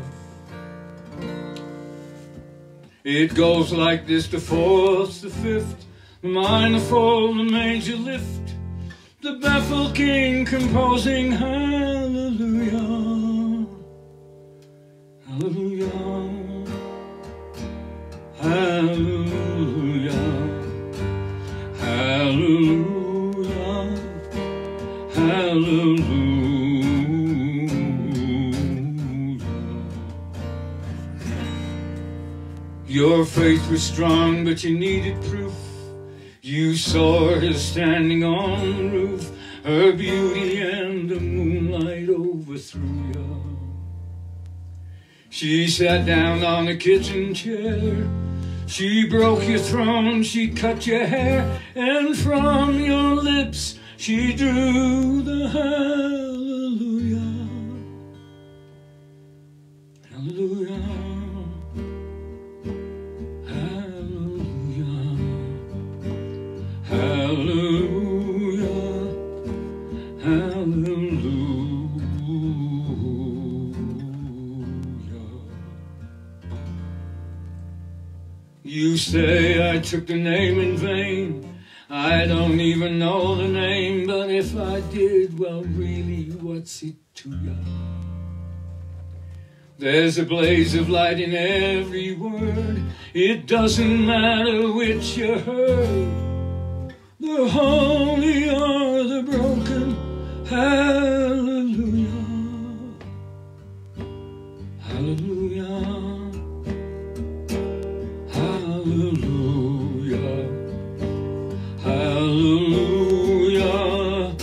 It goes like this: the fourth, the fifth, the minor fall, the major lift, the baffled king composing hallelujah, hallelujah, hallelujah, hallelujah, hallelujah. Your faith was strong, but you needed proof. You saw her standing on the roof, her beauty and the moonlight overthrew you. She sat down on a kitchen chair, she broke your throne, she cut your hair, and from your lips she drew the hallelujah, hallelujah. Hallelujah, hallelujah. You say I took the name in vain. I don't even know the name, but if I did, well, really, what's it to you? There's a blaze of light in every word. It doesn't matter which you heard. The holy or the broken, hallelujah, hallelujah, hallelujah, hallelujah,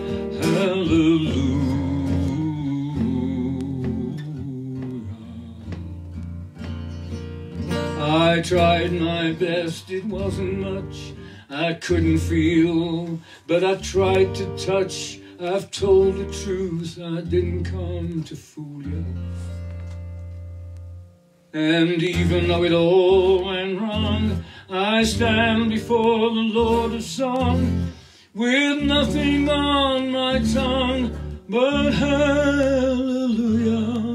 hallelujah. I tried my best, it wasn't much. I couldn't feel, but I tried to touch. I've told the truth, I didn't come to fool you. And even though it all went wrong, I stand before the Lord of song with nothing on my tongue but hallelujah,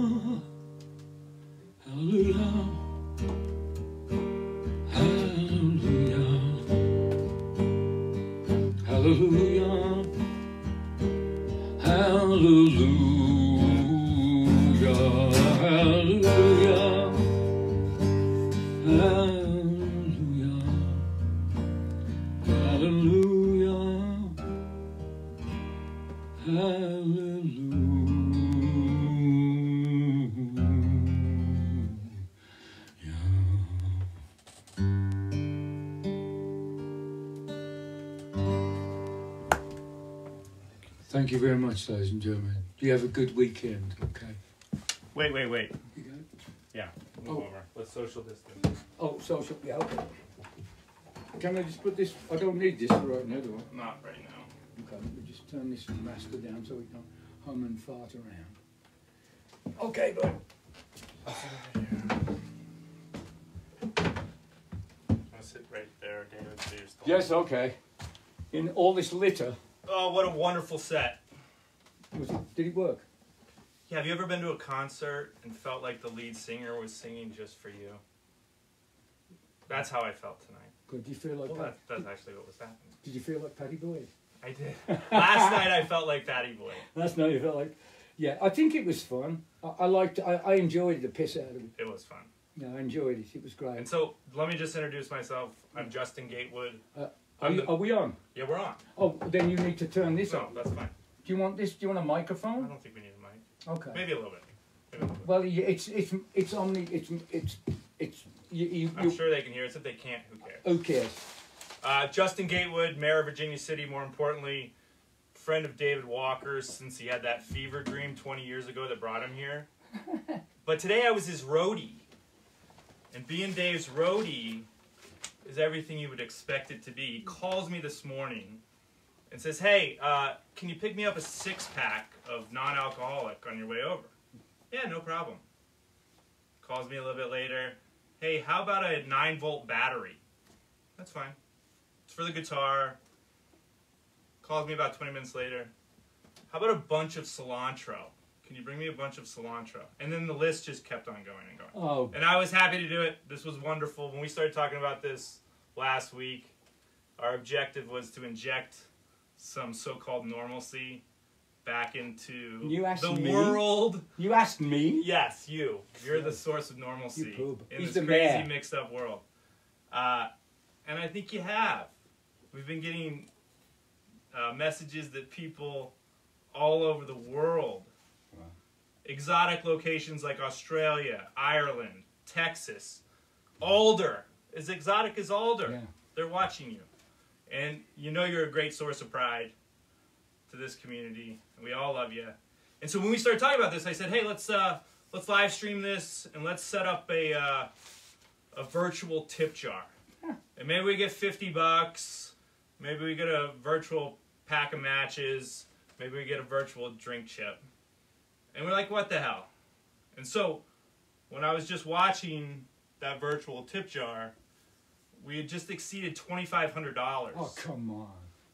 hallelujah. Hallelujah, hallelujah, hallelujah, hallelujah, hallelujah, hallelujah. Thank you very much, ladies and gentlemen. You have a good weekend, okay? Wait, wait, wait. You go? Yeah, move Oh. over. Let's social distance. Oh, social, yeah, okay. Can I just put this, I don't need this right now, do I? Not right now. Okay, let me just turn this master down so we can hum and fart around. Okay, bud. I'll sit right there, David. So you're still Yes, okay. In all this litter, Oh, what a wonderful set. was it, did it work? Yeah, have you ever been to a concert and felt like the lead singer was singing just for you? That's how I felt tonight. Good. Did you feel like Well, Pat- that's, that's actually what was happening. Did you feel like Paddy Boyd? I did. Last night I felt like Patty Boy. Last night you felt like, yeah. I think it was fun. I, I liked. I, I enjoyed the piss out of it. It was fun. Yeah, I enjoyed it. It was great. And so let me just introduce myself. I'm Justin Gatewood. Uh, are, you, are we on? Yeah, we're on. Oh, then you need to turn this No, on. that's fine. Do you want this? Do you want a I microphone? don't think we need a mic. Okay. Maybe a little bit. Maybe a little bit. Well, yeah, it's it's it's on the it's it's it's you. you, I'm you sure they can hear it. If they can't, who cares? Who cares? Uh, Justin Gatewood, mayor of Virginia City, more importantly, friend of David Walker's since he had that fever dream twenty years ago that brought him here. But today I was his roadie. And being Dave's roadie is everything you would expect it to be. He calls me this morning and says, hey, uh, can you pick me up a six-pack of non-alcoholic on your way over? Yeah, no problem. Calls me a little bit later. Hey, how about a nine-volt battery? That's fine. It's for the guitar. Calls me about twenty minutes later. How about a bunch of cilantro? Can you bring me a bunch of cilantro? And then the list just kept on going and going. Oh. And I was happy to do it. This was wonderful. When we started talking about this last week, our objective was to inject some so-called normalcy back into You asked the me? world. You asked me. Yes, you. You're the source of normalcy You poop. in He's this the crazy, mayor. mixed-up world. Uh, and I think you have. We've been getting uh, messages that people all over the world, Wow. exotic locations like Australia, Ireland, Texas, Alder, as exotic as Alder, Yeah. they're watching you. And you know you're a great source of pride to this community. We all love you. And so when we started talking about this, I said, hey, let's uh, let's live stream this and let's set up a uh, a virtual tip jar. And maybe we get fifty bucks. Maybe we get a virtual pack of matches. Maybe we get a virtual drink chip. And we're like, what the hell? And so when I was just watching that virtual tip jar, we had just exceeded twenty-five hundred dollars. Oh, come on.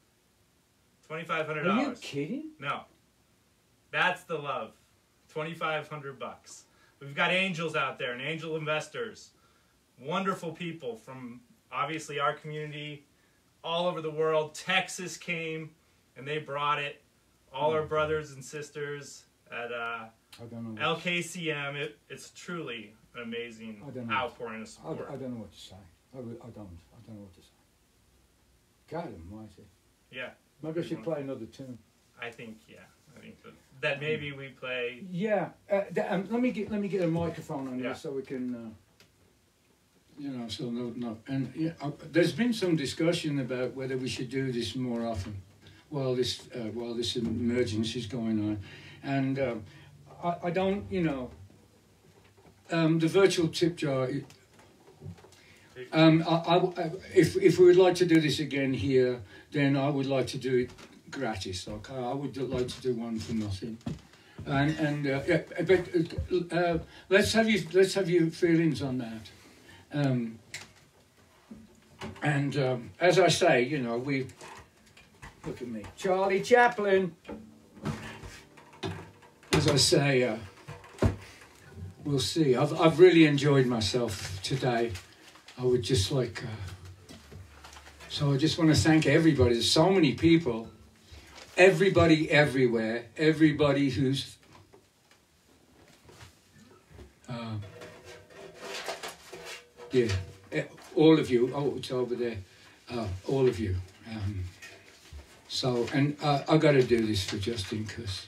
twenty-five hundred Are dollars. you kidding? No. That's the love. twenty-five hundred bucks. We've got angels out there and angel investors. Wonderful people from obviously our community, all over the world. Texas came and they brought it. All our brothers and sisters at uh, I don't know. L K C M. It, it's truly an amazing I don't know. outpouring of I, support. I don't know what to say. I, re- I don't. I don't know what to say. God almighty. Yeah, Maybe I should play another tune. I think, yeah. I think that, that maybe we play. Yeah. Uh, th- um, let me get let me get a microphone on Yeah. here so we can. Uh, you know, so no, no, and yeah, uh, there's been some discussion about whether we should do this more often, while this uh, while this emergency is going on, and um, I, I don't, you know, um, the virtual tip jar. It, um, I, I, if if we would like to do this again here, then I would like to do it gratis. Okay, I would like to do one for nothing. And and uh, yeah, but uh, let's have you let's have your feelings on that. Um, and um, as I say, you know, we look at me, Charlie Chaplin. As I say, uh, we'll see. I've I've really enjoyed myself today. I would just like. Uh, so I just want to thank everybody. There's so many people. Everybody everywhere, everybody who's uh, yeah, all of you. Oh, it's over there. Uh, all of you. Um, so, and uh, I got to do this for Justin because.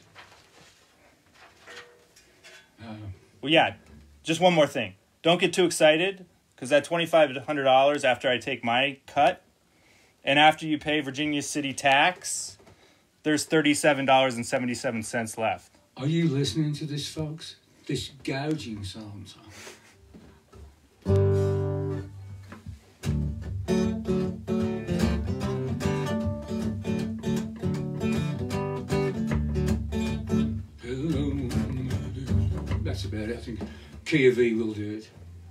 Uh, Well, yeah, just one more thing. Don't get too excited, because that twenty-five hundred dollars after I take my cut, and after you pay Virginia City tax, there's thirty-seven dollars and seventy-seven cents left. are you listening to this, folks? This gouging sounds. That's about it. I think Key of E will do it.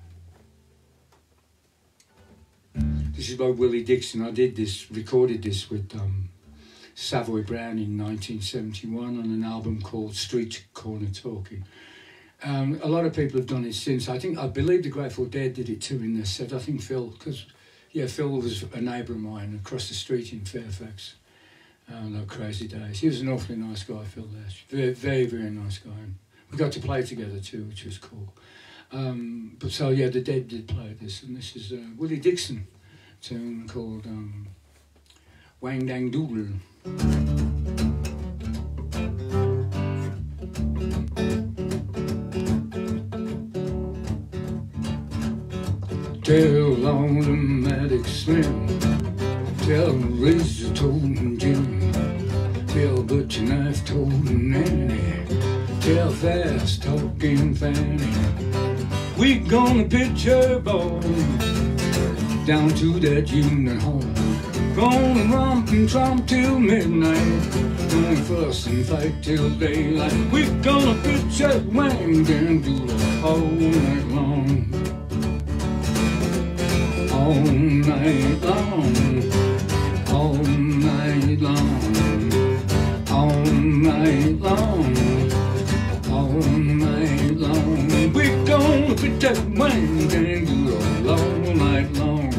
This is by Willie Dixon. I did this, recorded this with um, Savoy Brown in nineteen seventy-one on an album called Street Corner Talking. Um, a lot of people have done it since. I think, I believe the Grateful Dead did it too in their set. I think Phil, because yeah, Phil was a neighbour of mine across the street in Fairfax. Uh, like crazy days. He was an awfully nice guy, Phil Lash. Very, very, very nice guy. And we got to play together too, which was cool. Um, but so yeah, the Dead did play this, and this is a Willie Dixon tune called um, Wang Dang Doodle. Tell all the Matic Slim, tell Razor Told Jim, tell Butcher Knife Told Nanny, tell Fast Talking Fanny. We gonna pitch her ball down to that Union Hall. Gonna romp and tromp till midnight, gonna fuss and fight till daylight. We gonna pitch that Wang Dang Doodle all night long. All night long, all night long, all night long, all night long. We're gonna put that Wang Dang Doodle all night long.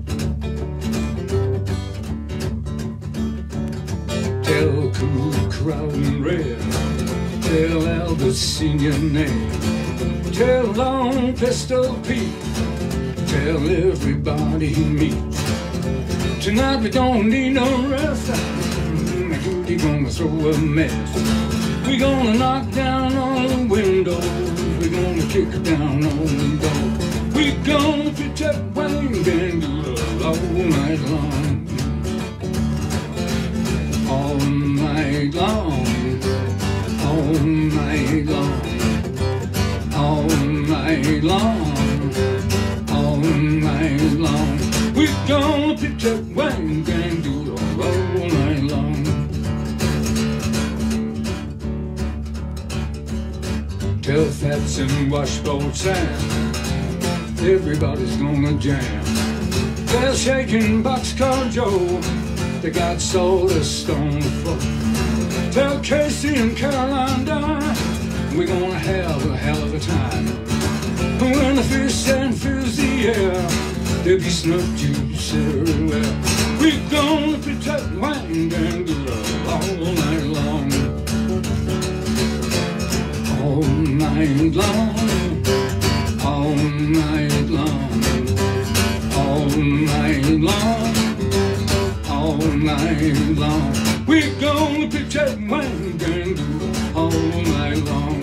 Tell Cool Crowd and Red, tell Albert Senior Name, tell Long Pistol Pete, tell everybody he meets. Tonight we don't need no rest. We gonna throw a mess. We gonna knock down all the windows. We gonna kick down all the doors. We gonna pitch that Wang Dang Doodle all night long. All night long. All night long. All night long. All night long, we're gonna pitch that Wang Dang Doodle all night long. Tell Fats and Washboard Sam, everybody's gonna jam. Tell Shaking Boxcar Joe, they got soul a stone floor. Tell Casey and Caroline Di, we're gonna have a hell of a time. When the fish and fills the air, there'll be snuff juice everywhere. We're gonna pitch that Wang Dang Doodle all night long. All night long, all night long, all night long, all night long. We're gonna pitch that Wang Dang Doodle all night long.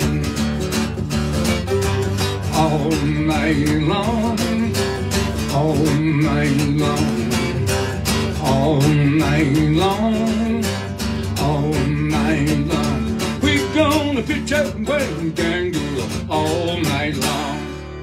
All night long, all night long, all night long, all night long. We're gonna pitch that Wang Dang Doodle all night long.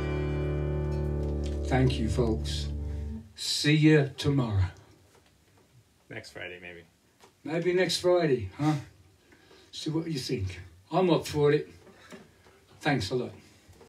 Thank you, folks. See you tomorrow. Next Friday, maybe. Maybe next Friday, huh? See what you think. I'm up for it. Thanks a lot.